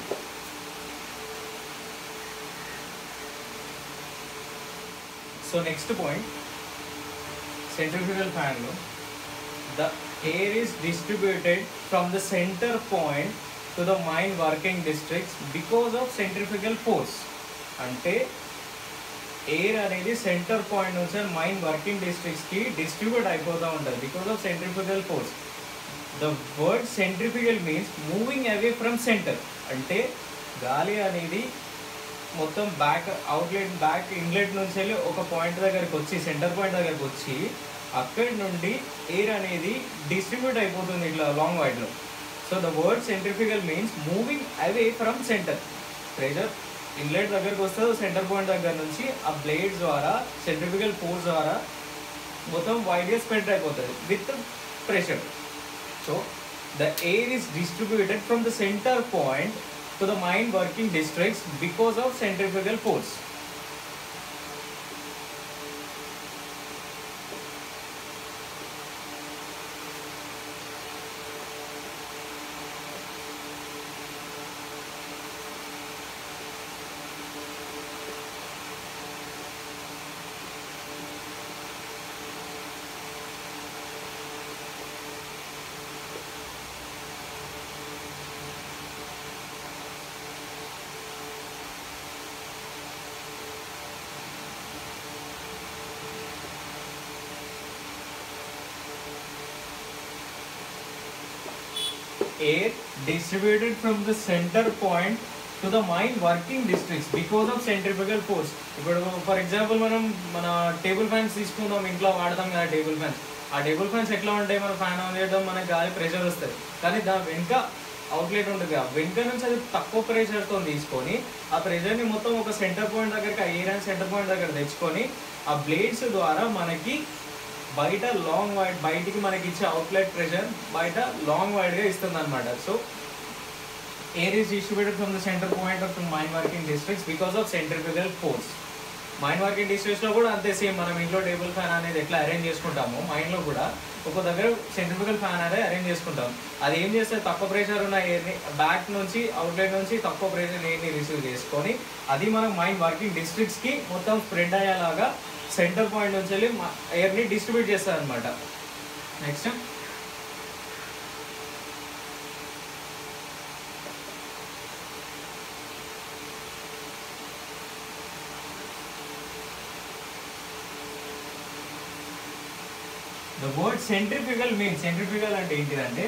సో నెక్స్ట్ పాయింట్, సెంట్రిఫ్యూగల్ ఫ్యాన్లో the air is distributed from the centre point to the mine working districts because of centrifugal force. అంటే air అనేది centre point నుంచి mine working డిస్ట్రిక్ట్స్కి distribute అయిపోతూ ఉంటుంది because of centrifugal force. The word centrifugal means moving away from center. అంటే గాలి అనేది మొత్తం బ్యాక్ అవుట్లెట్ బ్యాక్ ఇన్లెట్ నుంచి వెళ్ళి ఒక పాయింట్ దగ్గరికి వచ్చి సెంటర్ పాయింట్ దగ్గరికి వచ్చి అక్కడి నుండి ఎయిర్ అనేది డిస్ట్రిబ్యూట్ అయిపోతుంది ఇట్లా లాంగ్ వైడ్లో. So the word centrifugal means moving away from centre. Pressure inlet దగ్గరికి వస్తుంది, సెంటర్ పాయింట్ దగ్గర నుంచి ఆ బ్లేడ్స్ ద్వారా సెంట్రిఫ్యూగల్ ఫోర్స్ ద్వారా మొత్తం వైడ్గా స్ప్రెడ్ అయిపోతుంది with pressure. So the air is distributed from the center point to the mine working districts because of centrifugal force. Air distributed from the center point to the mine working districts because of centrifugal force. ఇప్పుడు for example మనం మన table fans తీసుకుందాం, ఇంట్లో వాడతాం కదా table fans. ఆ table fans ఎట్లా ఉంటాయి, మన ఫ్యాన్ ఆన్ చేయడం మనకి గాలి ప్రెషర్ వస్తుంది, కానీ దాని వెనుక అవుట్లెట్ ఉంటుంది కదా, వెనుక నుంచి అది తక్కువ ప్రెషర్తో తీసుకొని ఆ ప్రెషర్ని మొత్తం ఒక సెంటర్ పాయింట్ దగ్గరికి, ఆ ఏరియా సెంటర్ పాయింట్ దగ్గర తెచ్చుకొని ఆ బ్లేడ్స్ ద్వారా మనకి బయట లాంగ్ వైడ్, బయటికి మనకి ఇచ్చే అవుట్లెట్ ప్రెషర్ బయట లాంగ్ వైడ్గా ఇస్తుంది అనమాట. సో air is distributed from the center point of the mine working districts because of centrifugal force. Mine working districts లో కూడా అంతే సేమ్. మనం ఇంట్లో టేబుల్ ఫ్యాన్ అనేది ఎట్లా అరేంజ్ చేసుకుంటామో మైన్ లో కూడా ఒక్కో దగ్గర సెంట్రిఫ్యూగల్ ఫ్యాన్ అనేది అరేంజ్ చేసుకుంటాం. అది ఏం చేస్తే తక్కువ ప్రెషర్ ఉన్న ఎయిర్ని బ్యాక్ నుంచి అవుట్లెట్ నుంచి తక్కువ ప్రెషర్ ఎయిర్ని రిసీవ్ చేసుకొని అది మనం మైన్ వర్కింగ్ డిస్ట్రిక్ట్స్కి మొత్తం స్ప్రెడ్ అయ్యేలాగా సెంటర్ పాయింట్ నుంచి వెళ్ళి ఎయిర్ని డిస్ట్రిబ్యూట్ చేస్తుంది అనమాట. Next the word centrifugal means, centrifugal అంటే ఏంటిదంటే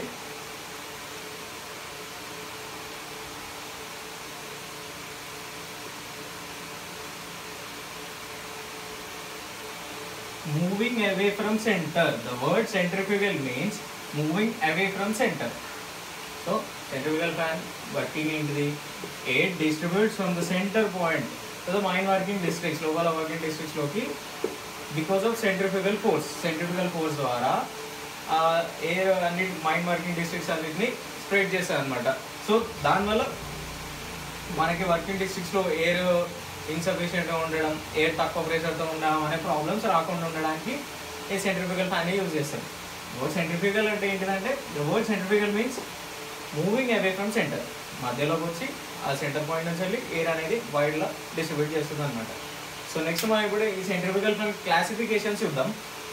moving away from center. The word centrifugal means moving away from center. So centrifugal fan working into the air distributes from the center point to the mine working districts, local working districts లోకి because of centrifugal force. Centrifugal force ద్వారా air అన్ని mine working districts అన్నిటిని spread చేస్తారు అనమాట. So దానివల్ల మనకి working డిస్ట్రిక్ట్స్లో air ఇన్సఫిషియెంట్గా ఉండడం, air తక్కువ ప్రెషర్తో ఉండడం అనే ప్రాబ్లమ్స్ రాకుండా ఉండడానికి ఈ సెంట్రిఫ్యూగల్ ఫ్యాన్ యూజ్ చేస్తారు. వర్డ్ సెంట్రిఫ్యూగల్ అంటే ఏంటంటే the word centrifugal means moving away from centre. మధ్యలోకి వచ్చి ఆ సెంటర్ పాయింట్ నుంచి వెళ్ళి ఎయిర్ అనేది వైడ్లో డిస్ట్రిబ్యూట్ చేస్తుంది అనమాట. సో నెక్స్ట్ మనం ఇప్పుడు ఈ సెంట్రిఫ్యూగల్ ఫ్యాన్ క్లాసిఫికేషన్స్ చూద్దాం.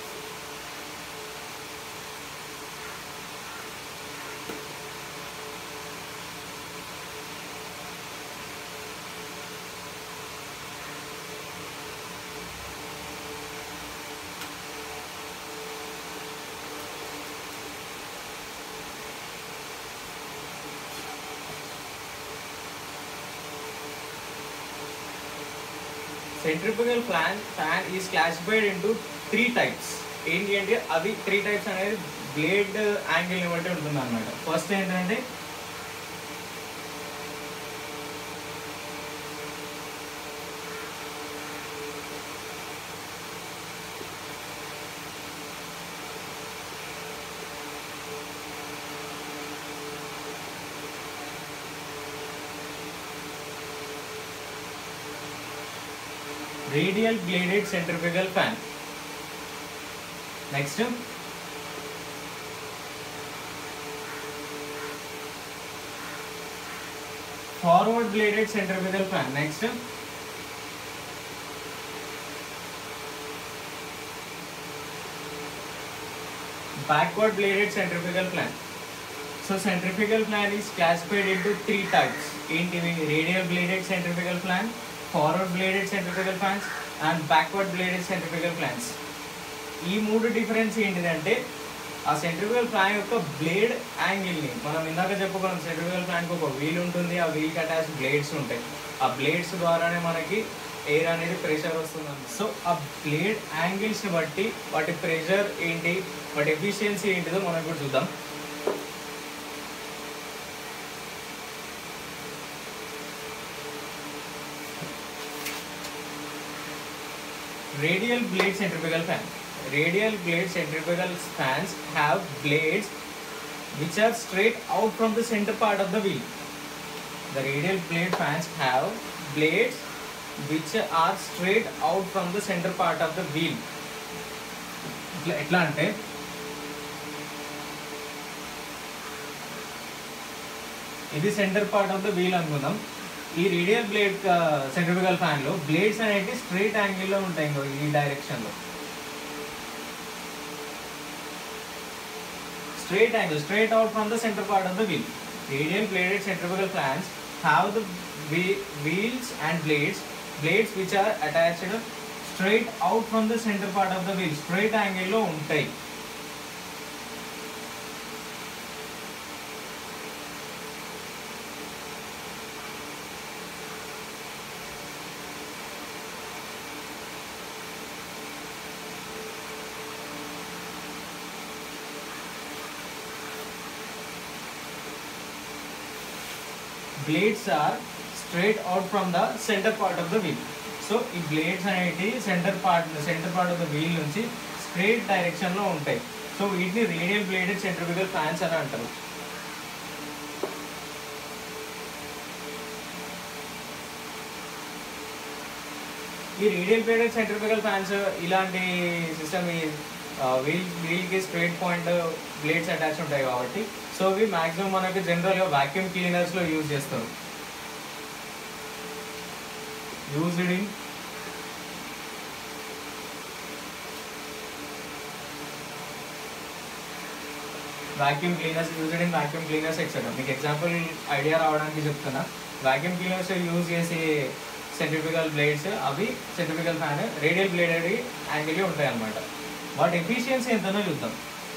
Centrifugal fan fan is classified into three types. ఏంటి అంటే అవి త్రీ టైప్స్ అనేది బ్లేడ్ యాంగిల్ని బట్టి ఉంటుంది అనమాట. ఫస్ట్ ఏంటంటే radial bladed centrifugal fan. Next, forward bladed centrifugal fan. Next, backward bladed centrifugal fan. So centrifugal fan is classified into three types. Radial bladed centrifugal fan, forward bladed centrifugal fans and backward bladed centrifugal fans. ఈ మూడు difference ఏంటిదంటే ఆ centrifugal fan యొక్క blade యాంగిల్ని మనం ఇందాక చెప్పుకున్నాం. Centrifugal ఫ్యాన్కి ఒక వీల్ ఉంటుంది, ఆ వీల్కి అటాచ్ బ్లేడ్స్ ఉంటాయి. ఆ బ్లేడ్స్ ద్వారానే మనకి ఎయిర్ అనేది ప్రెషర్ వస్తుంది. సో ఆ బ్లేడ్ యాంగిల్స్ని బట్టి వాటి ప్రెషర్ ఏంటి, వాటి ఎఫిషియన్సీ ఏంటిదో మనం ఇప్పుడు చూద్దాం. Radial blade centrifugal fan. Radial blade centrifugal fans have blades which are straight out from the center part of the wheel. The radial blade fans have blades which are straight out from the center part of the wheel. ఎట్లా అంటే ఇది centre part of the wheel అనుకుందాం. ఈ radial blade centrifugal ఫ్యాన్లో blades అనేవి straight యాంగిల్లో ఉంటాయి ఈ డైరెక్షన్లో. Straight angle straight out from the centre part of the wheel. Radial bladed centrifugal fans have the wheels and blades blades which are attached straight out from the centre part of the wheel. Straight యాంగిల్లో ఉంటాయి. blades are straight out from the center part of the wheel. సో ఈ blades అనేవి centre part centre part of the wheel నుంచి straight డైరెక్షన్లో ఉంటాయి. So వీటిని radial bladed centrifugal fans అని అంటారు. ఈ రేడియల్ బ్లేడెడ్ సెంట్రిఫ్యూగల్ ఫ్యాన్స్ ఇలాంటి సిస్టమ్ ఈ వీల్ వీల్కి స్ట్రేట్ పాయింట్ బ్లేడ్స్ అటాచ్ ఉంటాయి కాబట్టి సో ఇవి మ్యాక్సిమం మనకి జనరల్గా వాక్యూమ్ క్లీనర్స్లో యూజ్ చేస్తారు. Used in vacuum cleaners used in vacuum cleaners etcetera. మీకు ఎగ్జాంపుల్ ఐడియా రావడానికి చెప్తున్నా. వాక్యూమ్ క్లీనర్స్ యూజ్ చేసే సెంట్రిఫ్యూగల్ బ్లేడ్స్ అవి centrifugal fan radial bladed angle ఉంటాయి అన్నమాట. వాటి ఎఫిషియన్సీ ఎంతనో చూద్దాం.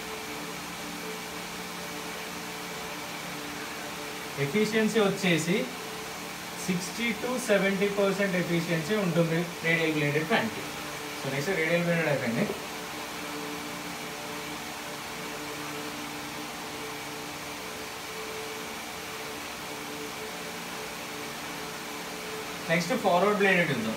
ఎఫిషియన్సీ వచ్చేసి sixty to seventy percent efficiency ఉంటుంది radial bladed ఫ్యాన్కి. So next radial bladed అయిపోయింది. నెక్స్ట్ ఫార్వర్డ్ బ్లేడెడ్ ఉందాం.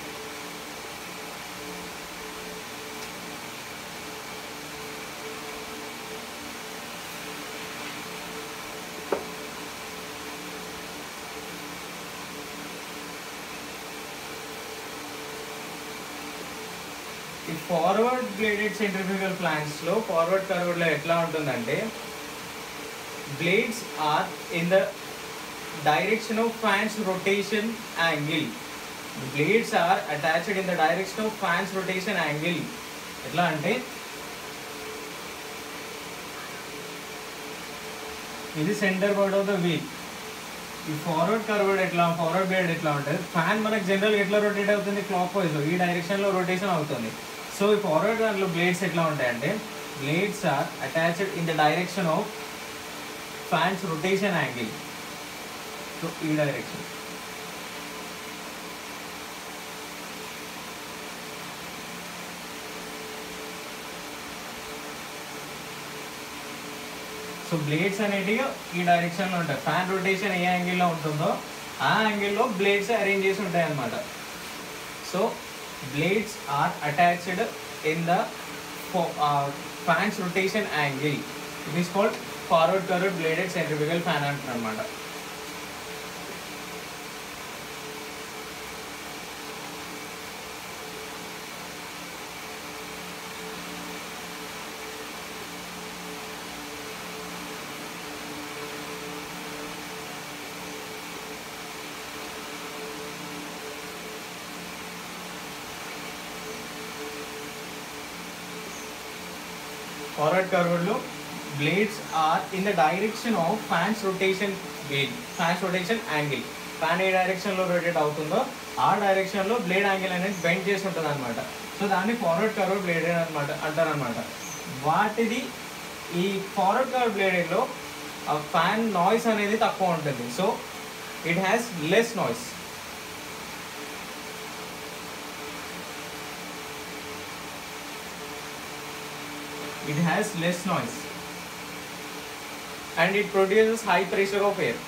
ఈ ఫార్వర్డ్ బ్లేడెడ్ సెంట్రిఫ్యూగల్ ప్లాంట్స్లో ఫార్వర్డ్ కర్వ్డ్లో ఎట్లా ఉంటుందంటే blades are in the direction of fan's rotation angle. The blades are attached in the direction of fan's rotation angle. ఎట్లా అంటే ఇది centre part of the wheel. ఈ ఫార్వర్డ్ కర్వ్డ్ ఎట్లా forward blade ఎట్లా ఉంటుంది, ఫ్యాన్ మనకు జనరల్ ఎట్లా rotate అవుతుంది క్లాక్ వైజ్ ఈ డైరెక్షన్లో రొటేషన్ అవుతుంది. సో ఈ ఫార్వర్డ్ దాంట్లో బ్లేడ్స్ ఎట్లా ఉంటాయంటే blades are attached in the direction of fans rotation angle. So ఈ డైరెక్షన్ సో బ్లేడ్స్ అనేటివి ఈ డైరెక్షన్లో ఉంటాయి. ఫ్యాన్ రొటేషన్ ఏ యాంగిల్లో ఉంటుందో ఆ యాంగిల్లో బ్లేడ్స్ అరేంజ్ చేసి ఉంటాయి అన్నమాట. So blades are attached in the fans rotation angle. It is called forward curved bladed centrifugal fan అంటారు అన్నమాట. ఫార్వర్డ్ కర్వ్డ్లో blades are in the direction of fans rotation wheel fans rotation angle. Fan ఏ డైరెక్షన్లో rotate అవుతుందో ఆ డైరెక్షన్లో blade angle అనేది bend చేసి ఉంటుంది అనమాట. సో దాన్ని ఫార్వర్డ్ కర్వ్డ్ బ్లేడెడ్ అనమాట అంటారనమాట. వాటిది ఈ ఫార్వర్డ్ కర్వ్డ్ బ్లేడెడ్లో ఫ్యాన్ నాయిస్ అనేది తక్కువ ఉంటుంది. So it has less noise. It has less noise and it produces high pressure of air.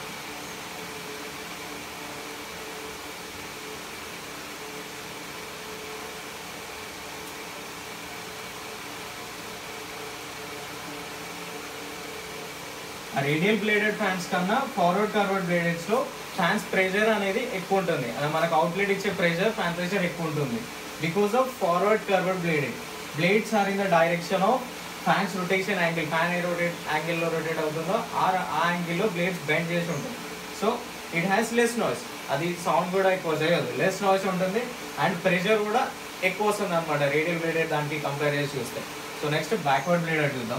ఆ రేడియల్ బ్లేడెడ్ ఫ్యాన్స్ కన్నా ఫార్వర్డ్ కర్వ్డ్ బ్లేడెడ్స్లో ఫ్యాన్స్ ప్రెషర్ అనేది ఎక్కువ ఉంటుంది. మనకు అవుట్లెట్ ఇచ్చే ప్రెషర్ ఫ్యాన్ ప్రెషర్ ఎక్కువ ఉంటుంది because of forward curved bladed. Blades are in the direction of fans rotation angle. Fan ఏ రొటేట్ యాంగిల్లో రొటేట్ అవుతుందో ఆ ఆ యాంగిల్లో బ్లేడ్స్ బెండ్ చేసి ఉంటుంది. So it has less noise. అది సౌండ్ కూడా ఎక్కువ చేయదు, లెస్ నాయిస్ ఉంటుంది అండ్ ప్రెషర్ కూడా ఎక్కువ వస్తుంది అనమాట రేడియల్ బ్లేడెడ్ దానికి కంపేర్ చేసి చూస్తే. సో నెక్స్ట్ బ్యాక్వర్డ్ బ్లేడెడ్ చూద్దాం.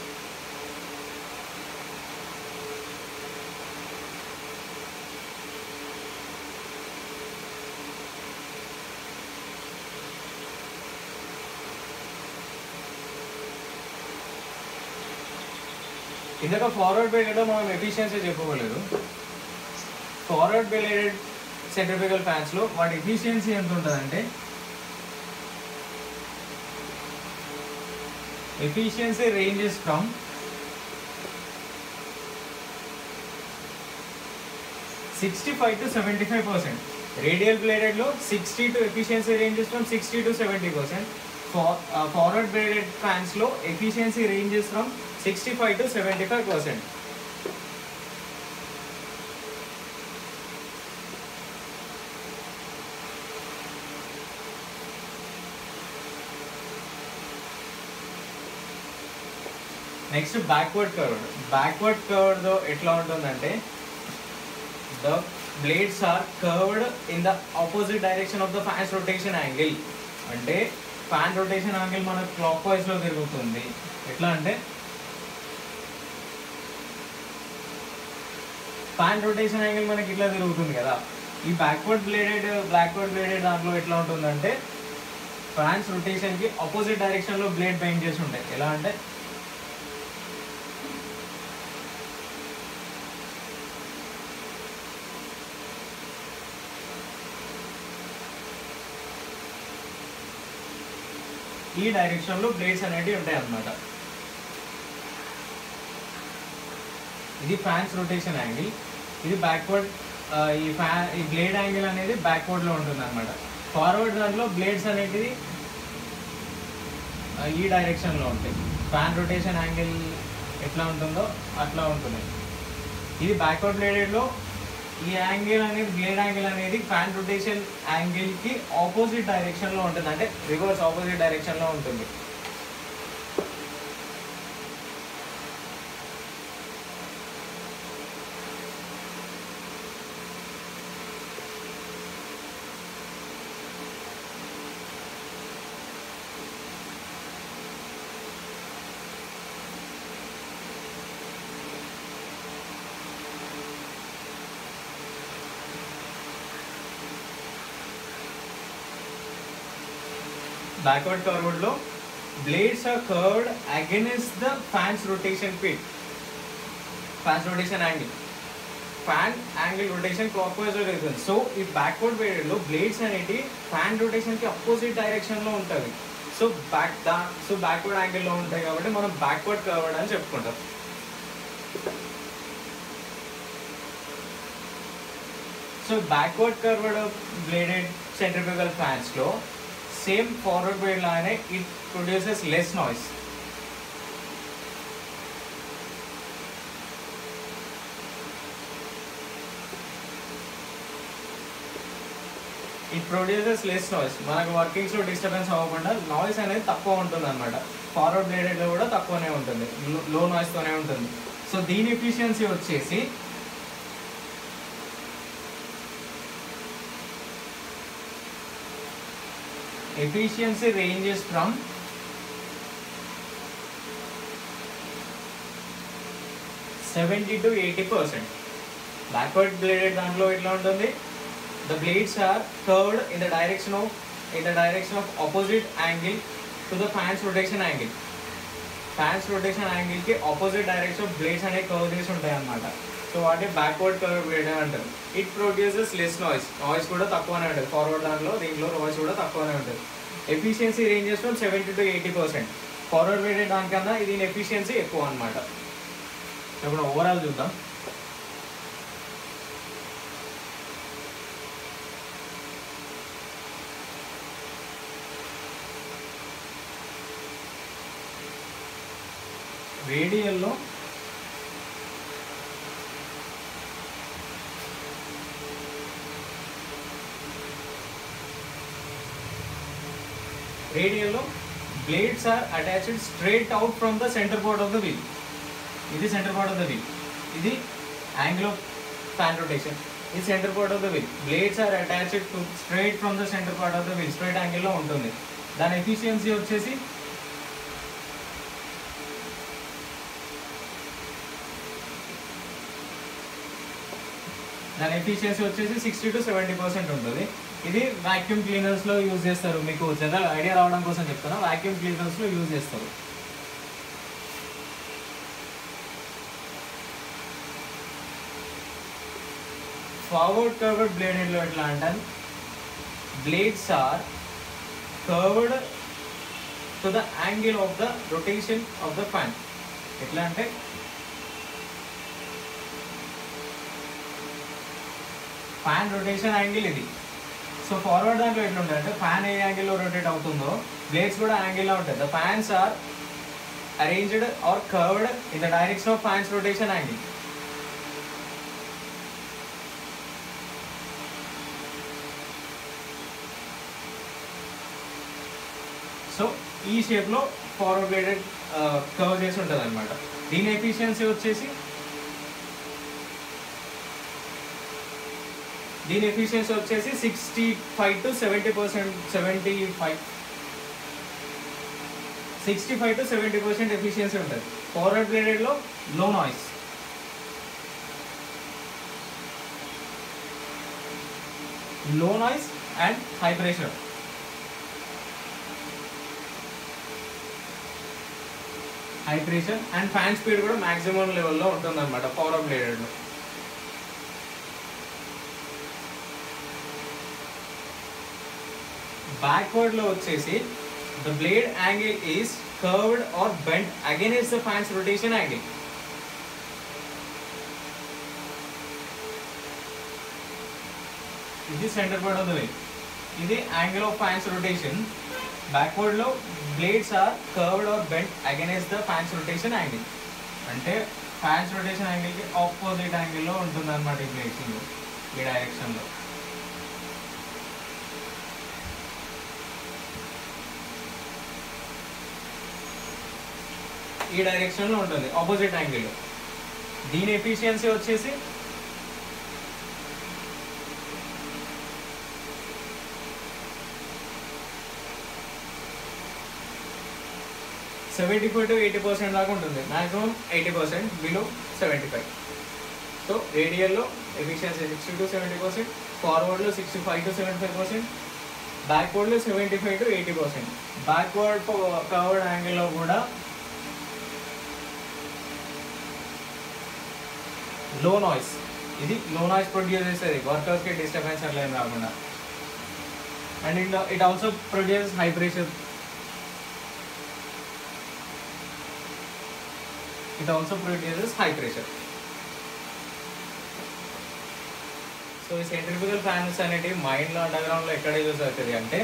ఇందాక ఫార్వర్డ్ బ్లేడెడ్లో మనం ఎఫిషియన్సీ చెప్పుకోలేదు. ఫార్వర్డ్ బ్లేడెడ్ సెంట్రిఫ్యూగల్ ఫ్యాన్స్లో వాటి ఎఫిషియన్సీ ఎంత ఉంటుందంటే efficiency ranges from sixty five to seventy five percent. Radial బ్లేడెడ్లో sixty to efficiency ranges from sixty to seventy percent. Forward bladed ఫ్యాన్స్లో efficiency ranges from sixty five to seventy five percent. Next backward curved. Backward curved ఎట్లా ఉంటుందంటే the blades are curved in the opposite direction of the fans rotation angle. అంటే fan rotation angle మనకు clockwise లో తిరుగుతుంది. ఎట్లా అంటే fan rotation angle మనకి ఇట్లా తిరుగుతుంది కదా. ఈ బ్యాక్వర్డ్ బ్లేడెడ్ బ్యాక్వర్డ్ బ్లేడెడ్ దాంట్లో ఎట్లా ఉంటుందంటే ఫ్యాన్స్ రొటేషన్ కి ఆపోజిట్ డైరెక్షన్ లో బ్లేడ్ బెండ్ చేసి ఉంటాయి. ఎలా అంటే ఈ డైరెక్షన్ లో బ్లేడ్స్ అనేవి ఉంటాయి అన్నమాట. ఇది ఫ్యాన్స్ రొటేషన్ యాంగిల్, ఇది బ్యాక్వర్డ్. ఈ ఫ్యాన్ ఈ బ్లేడ్ యాంగిల్ అనేది బ్యాక్వర్డ్ లో ఉంటుంది అనమాట. ఫార్వర్డ్ దాంట్లో బ్లేడ్స్ అనేటివి ఈ డైరెక్షన్ లో ఉంటాయి. ఫ్యాన్ రొటేషన్ యాంగిల్ ఎట్లా ఉంటుందో అట్లా ఉంటుంది. ఇది బ్యాక్వర్డ్ బ్లేడెడ్ లో ఈ యాంగిల్ అనేది బ్లేడ్ యాంగిల్ అనేది ఫ్యాన్ రొటేషన్ యాంగిల్ కి ఆపోజిట్ డైరెక్షన్ లో ఉంటుంది. అంటే రివర్స్ ఆపోజిట్ డైరెక్షన్ లో ఉంటుంది. Backward curved లో blades are curved against the fan's rotation pit. Fan's rotation angle. Fan angle rotation clockwise లో జరుగుతుంది. సో ఈ బ్యాక్వర్డ్ బ్లేడ్ లో బ్లేడ్స్ అనేవి ఫ్యాన్ రొటేషన్ కి అపోజిట్ డైరెక్షన్ లో ఉంటుంది. సో బ్యాక్ దా సో బ్యాక్వర్డ్ యాంగిల్ లో ఉంటాయి కాబట్టి మనం బ్యాక్వర్డ్ కర్వ్డ్ అని చెప్పుకుంటాం. So backward curved bladed centrifugal fans లో సేమ్ ఫార్వర్డ్ బ్లేడ్ లానే it produces less noise. It produces less noise. మనకు వర్కింగ్స్ లో డిస్టర్బెన్స్ అవ్వకుండా నాయిస్ అనేది తక్కువ ఉంటుంది అనమాట. ఫార్వర్డ్ బ్లేడెడ్ లో కూడా తక్కువనే ఉంటుంది, లో నాయిస్ తోనే ఉంటుంది. సో దీని ఎఫిషియన్సీ వచ్చేసి efficiency ranges from seventy to eighty percent. Backward bladed దాంట్లో ఎట్లా ఉంటుంది? The blades are curved in the direction of in the direction of opposite angle to the fan's rotation angle. Fan's rotation angle కి opposite direction of blades అనే curve చేసి ఉంటాయి అన్నమాట. So వాటి backward curve blade అంటారు. It produces less noise. Noise కూడా తక్కువనే ఉంటుంది ఫార్వర్డ్ దాంట్లో, దీంట్లో నాయిస్ కూడా తక్కువనే ఉంటుంది. Efficiency ranges from seventy to eighty percent. Forward bladed దానికన్నా ఇది ఎఫిషియన్సీ ఎక్కువ అనమాట. ఇప్పుడు ఓవరాల్ చూద్దాం. రేడియల్లో రేడియల్లో blades are attached straight out from the center part of the wheel. ఇది center part of the wheel. ఇది angle of fan rotation. ఇది center part of the wheel. Blades are attached to straight from the center part of the wheel. Straight angle లో ఉంటుంది. దాని efficiency వచ్చేసి దాని efficiency వచ్చేసి sixty to seventy percent ఉంటుంది. ఇది వాక్యూమ్ క్లీనర్స్లో యూజ్ చేస్తారు. మీకు జనరల్ ఐడియా రావడం కోసం చెప్తున్నా, వాక్యూమ్ క్లీనర్స్లో యూజ్ చేస్తారు. ఫార్వర్డ్ కర్వ్డ్ బ్లేడెడ్లో ఎట్లా అంటే blades are curved to the angle of the rotation of the fan. ఎట్లా అంటే ఫ్యాన్ రొటేషన్ యాంగిల్ ఇది. సో ఫార్వర్డ్ దాంట్లో ఎట్లుంటుంది అంటే ఫ్యాన్ ఏ యాంగిల్లో రొటేట్ అవుతుందో బ్లేడ్స్ కూడా యాంగిల్లో ఉంటాయి. The fans are arranged or curved in the direction of fans rotation angle. So ఈ షేప్లో ఫార్వర్డ్ బ్లేడెడ్ కవర్ చేసి ఉంటుంది అనమాట. దీని ఎఫిషియన్సీ వచ్చేసి దీని ఎఫిషియన్సీ వచ్చేసి sixty five to seventy percent seventy five sixty five to seventy percent efficiency ఉంటుంది. ఫార్వర్డ్ బ్లేడెడ్లో low noise, low noise and high pressure. High pressure and fan speed కూడా మాక్సిమం లెవెల్లో ఉంటుంది అనమాట ఫార్వర్డ్ బ్లేడెడ్లో. బ్యాక్వర్డ్లో వచ్చేసి the blade angle is curved or bent against the fans rotation angle. ఇది centre part of the way. ఇది angle of fans rotation. బ్యాక్వర్డ్లో blades are curved or bent against the fans rotation angle. అంటే fans rotation యాంగిల్కి opposite యాంగిల్లో ఉంటుంది అనమాట ఈ placing ఈ డైరెక్షన్లో. ఈ డైరెక్షన్లో ఉంటుంది ఆపోజిట్ యాంగిల్. దీని ఎఫిషియన్సీ వచ్చేసి seventy five to eighty percent దాకా ఉంటుంది. Maximum eighty percent, below seventy five. So రేడియల్లో efficiency sixty to seventy percent, ఫార్వర్డ్లో sixty five to seventy five percent, బ్యాక్వర్డ్లో seventy five to eighty percent. Backward curved యాంగిల్లో కూడా లో noise. ఇది లో నాయిస్ ప్రొడ్యూస్ చేస్తుంది, వర్కర్స్కి డిస్టర్బెన్స్ అట్లా ఏం రాకుండా. And it it also produce high pressure. It also produces high pressure. So ఈ సెంట్రిఫ్యూగల్ ఫ్యాన్స్ అనేవి మైండ్లో అండర్గ్రౌండ్లో ఎక్కడ యూజ్ అవుతుంది అంటే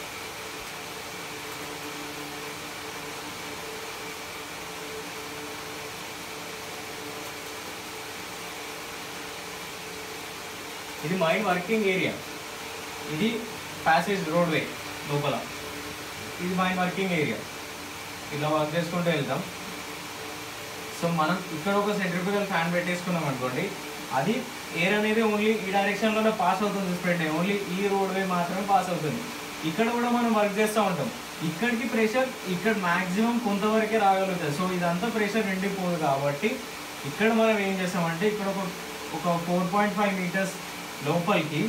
ఇది మైండ్ వర్కింగ్ ఏరియా. ఇది ప్యాసేజ్ రోడ్వే లోపల, ఇది మైండ్ వర్కింగ్ ఏరియా. ఇలా వర్క్ చేసుకుంటూ వెళ్తాం. సో మనం ఇక్కడ ఒక సెంట్రిఫ్యూగల్ ఫ్యాన్ పెట్టేసుకున్నాం అనుకోండి, అది ఎయిర్ అనేది ఓన్లీ ఈ డైరెక్షన్లోనే పాస్ అవుతుంది, స్ప్రెడ్ అయ్యి ఓన్లీ ఈ రోడ్వే మాత్రమే పాస్ అవుతుంది. ఇక్కడ కూడా మనం వర్క్ చేస్తూ ఉంటాం. ఇక్కడికి ప్రెషర్ ఇక్కడ మ్యాక్సిమం కొంతవరకే రాగలుగుతుంది. సో ఇదంతా ప్రెషర్ నిండిపోదు కాబట్టి ఇక్కడ మనం ఏం చేస్తామంటే ఇక్కడ ఒక ఒక ఫోర్ పాయింట్ ఫైవ్ మీటర్స్ లోపలికి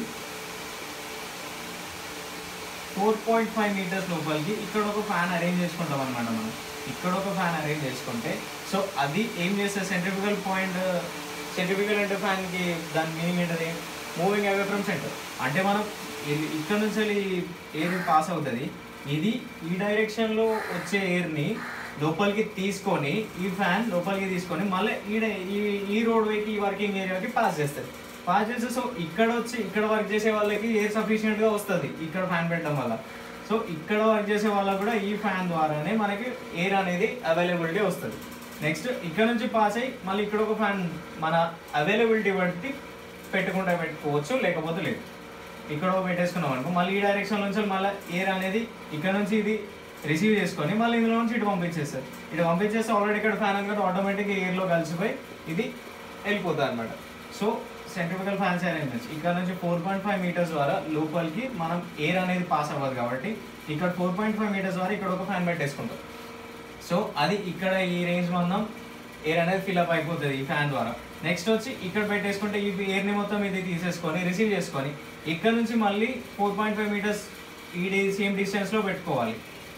ఫోర్ పాయింట్ ఫైవ్ మీటర్స్ లోపలికి ఇక్కడ ఒక ఫ్యాన్ అరేంజ్ చేసుకుంటాం అనమాట. మనం ఇక్కడ ఒక ఫ్యాన్ అరేంజ్ చేసుకుంటే సో అది ఏం చేస్తుంది, సెంట్రిఫ్యూగల్ పాయింట్, సెంట్రిఫ్యూగల్ అంటే ఫ్యాన్కి దాని మీనింగ్ ఏంటది, మూవింగ్ అవే ఫ్రమ్ సెంటర్. అంటే మనం ఇక్కడ నుంచి ఎయిర్ పాస్ అవుతుంది, ఇది ఈ డైరెక్షన్లో వచ్చే ఎయిర్ని లోపలికి తీసుకొని ఈ ఫ్యాన్ లోపలికి తీసుకొని మళ్ళీ ఈ ఈ రోడ్వేకి ఈ వర్కింగ్ ఏరియాకి పాస్ చేస్తుంది. పాస్ చేస్తే సో ఇక్కడ వచ్చి ఇక్కడ వర్క్ చేసే వాళ్ళకి ఎయిర్ సఫిషియెంట్గా వస్తుంది ఇక్కడ ఫ్యాన్ పెట్టడం వల్ల. సో ఇక్కడ వర్క్ చేసే వాళ్ళకి కూడా ఈ ఫ్యాన్ ద్వారానే మనకి ఎయిర్ అనేది అవైలబిలిటీ వస్తుంది. నెక్స్ట్ ఇక్కడ నుంచి పాస్ అయ్యి మళ్ళీ ఇక్కడ ఒక ఫ్యాన్ మన అవైలబిలిటీ బట్టి పెట్టుకుంటే పెట్టుకోవచ్చు, లేకపోతే లేదు. ఇక్కడ పెట్టేసుకున్నాం అనుకో, మళ్ళీ ఈ డైరెక్షన్ నుంచి మళ్ళీ ఎయిర్ అనేది ఇక్కడ నుంచి ఇది రిసీవ్ చేసుకొని మళ్ళీ ఇందులో నుంచి ఇటు పంపించేస్తారు. ఇటు పంపించేస్తే ఆల్రెడీ ఇక్కడ ఫ్యాన్ అనుకుంటే ఆటోమేటిక్గా ఎయిర్లో కలిసిపోయి ఇది వెళ్ళిపోతుంది అనమాట. సో సెంట్రిఫ్యూగల్ ఫ్యాన్స్ అరేంజ్మెంట్స్ ఇక్కడ నుంచి ఫోర్ పాయింట్ ఫైవ్ మీటర్స్ ద్వారా లోపలికి మనం ఎయిర్ అనేది పాస్ అవ్వదు కాబట్టి ఇక్కడ ఫోర్ పాయింట్ ఫైవ్ మీటర్స్ ద్వారా ఇక్కడ ఒక ఫ్యాన్ పెట్టేసుకుంటాం. సో అది ఇక్కడ ఈ రేంజ్ మనం ఎయిర్ అనేది ఫిల్అప్ అయిపోతుంది ఈ ఫ్యాన్ ద్వారా. నెక్స్ట్ వచ్చి ఇక్కడ పెట్టేసుకుంటే ఈ ఎయిర్ని మొత్తం ఇది తీసేసుకొని రిసీవ్ చేసుకొని ఇక్కడ నుంచి మళ్ళీ ఫోర్ పాయింట్ ఫైవ్ మీటర్స్ ఈ సేమ్ డిస్టెన్స్లో పెట్టుకోవాలి.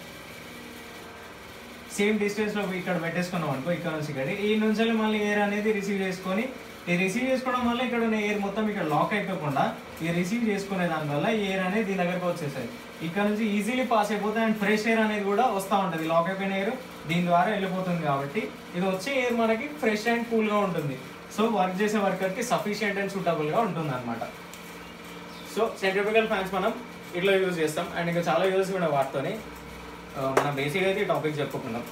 సేమ్ డిస్టెన్స్లో ఇక్కడ పెట్టేసుకున్నాం అనుకో, ఇక్కడ నుంచి ఇక్కడ ఈ నుంచి మళ్ళీ ఎయిర్ అనేది రిసీవ్ చేసుకొని ఈ రిసీవ్ చేసుకోవడం వల్ల ఇక్కడ ఉన్న ఎయిర్ మొత్తం ఇక్కడ లాక్ అయిపోకుండా ఈ రిసీవ్ చేసుకునే దానివల్ల ఎయిర్ అనేది దీని దగ్గరకు వచ్చేసాయి. ఇక్కడ నుంచి ఈజీలీ పాస్ అయిపోతుంది అండ్ ఫ్రెష్ ఎయిర్ అనేది కూడా వస్తూ ఉంటుంది. లాక్ అయిపోయిన ఎయిర్ దీని ద్వారా వెళ్ళిపోతుంది కాబట్టి ఇది వచ్చే ఎయిర్ మనకి ఫ్రెష్ అండ్ కూల్గా ఉంటుంది. సో వర్క్ చేసే వర్కర్కి సఫిషియెంట్ అండ్ సూటబుల్గా ఉంటుంది అనమాట. సో సెంట్రిఫ్యూగల్ ఫ్యాన్స్ మనం ఇట్లా యూజ్ చేస్తాం అండ్ ఇంకా చాలా యూజెస్ కూడా వాటితోని. మనం బేసిక్గా అయితే ఈ టాపిక్ చెప్పుకుందాం.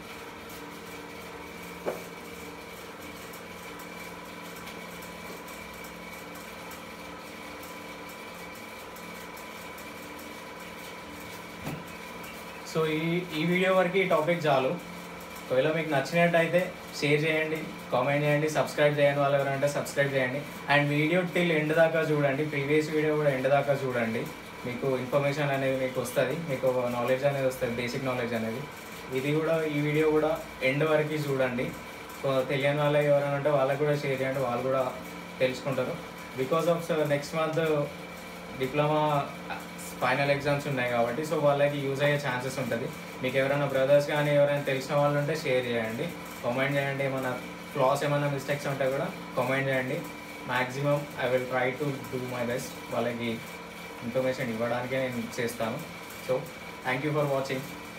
సో ఈ ఈ వీడియో వరకు ఈ టాపిక్ చాలు. ఒకవేళ మీకు నచ్చినట్టయితే షేర్ చేయండి, కామెంట్ చేయండి, సబ్స్క్రైబ్ చేయండి, వాళ్ళు ఎవరంటే సబ్స్క్రైబ్ చేయండి. అండ్ వీడియో టిల్ ఎండ్ దాకా చూడండి, ప్రీవియస్ వీడియో కూడా ఎండ్ దాకా చూడండి. మీకు ఇన్ఫర్మేషన్ అనేది మీకు వస్తుంది, మీకు నాలెడ్జ్ అనేది వస్తుంది, బేసిక్ నాలెడ్జ్ అనేది. ఇది కూడా ఈ వీడియో కూడా ఎండ్ వరకు చూడండి. సో తెలియని వాళ్ళు ఎవరైనా ఉంటే వాళ్ళకి కూడా షేర్ చేయండి, వాళ్ళు కూడా తెలుసుకుంటారు. Because of next month diploma final exams ఉన్నాయి కాబట్టి సో వాళ్ళకి యూజ్ అయ్యే ఛాన్సెస్ ఉంటుంది. మీకు ఎవరైనా బ్రదర్స్ కానీ ఎవరైనా తెలిసిన వాళ్ళు ఉంటే షేర్ చేయండి, కామెంట్ చేయండి. ఏమైనా ఫ్లాస్ ఏమైనా మిస్టేక్స్ ఉంటే కూడా కామెంట్ చేయండి. Maximum I will try to do my best వాళ్ళకి ఇన్ఫర్మేషన్ ఇవ్వడానికే నేను చేస్తాను. So thank you for watching.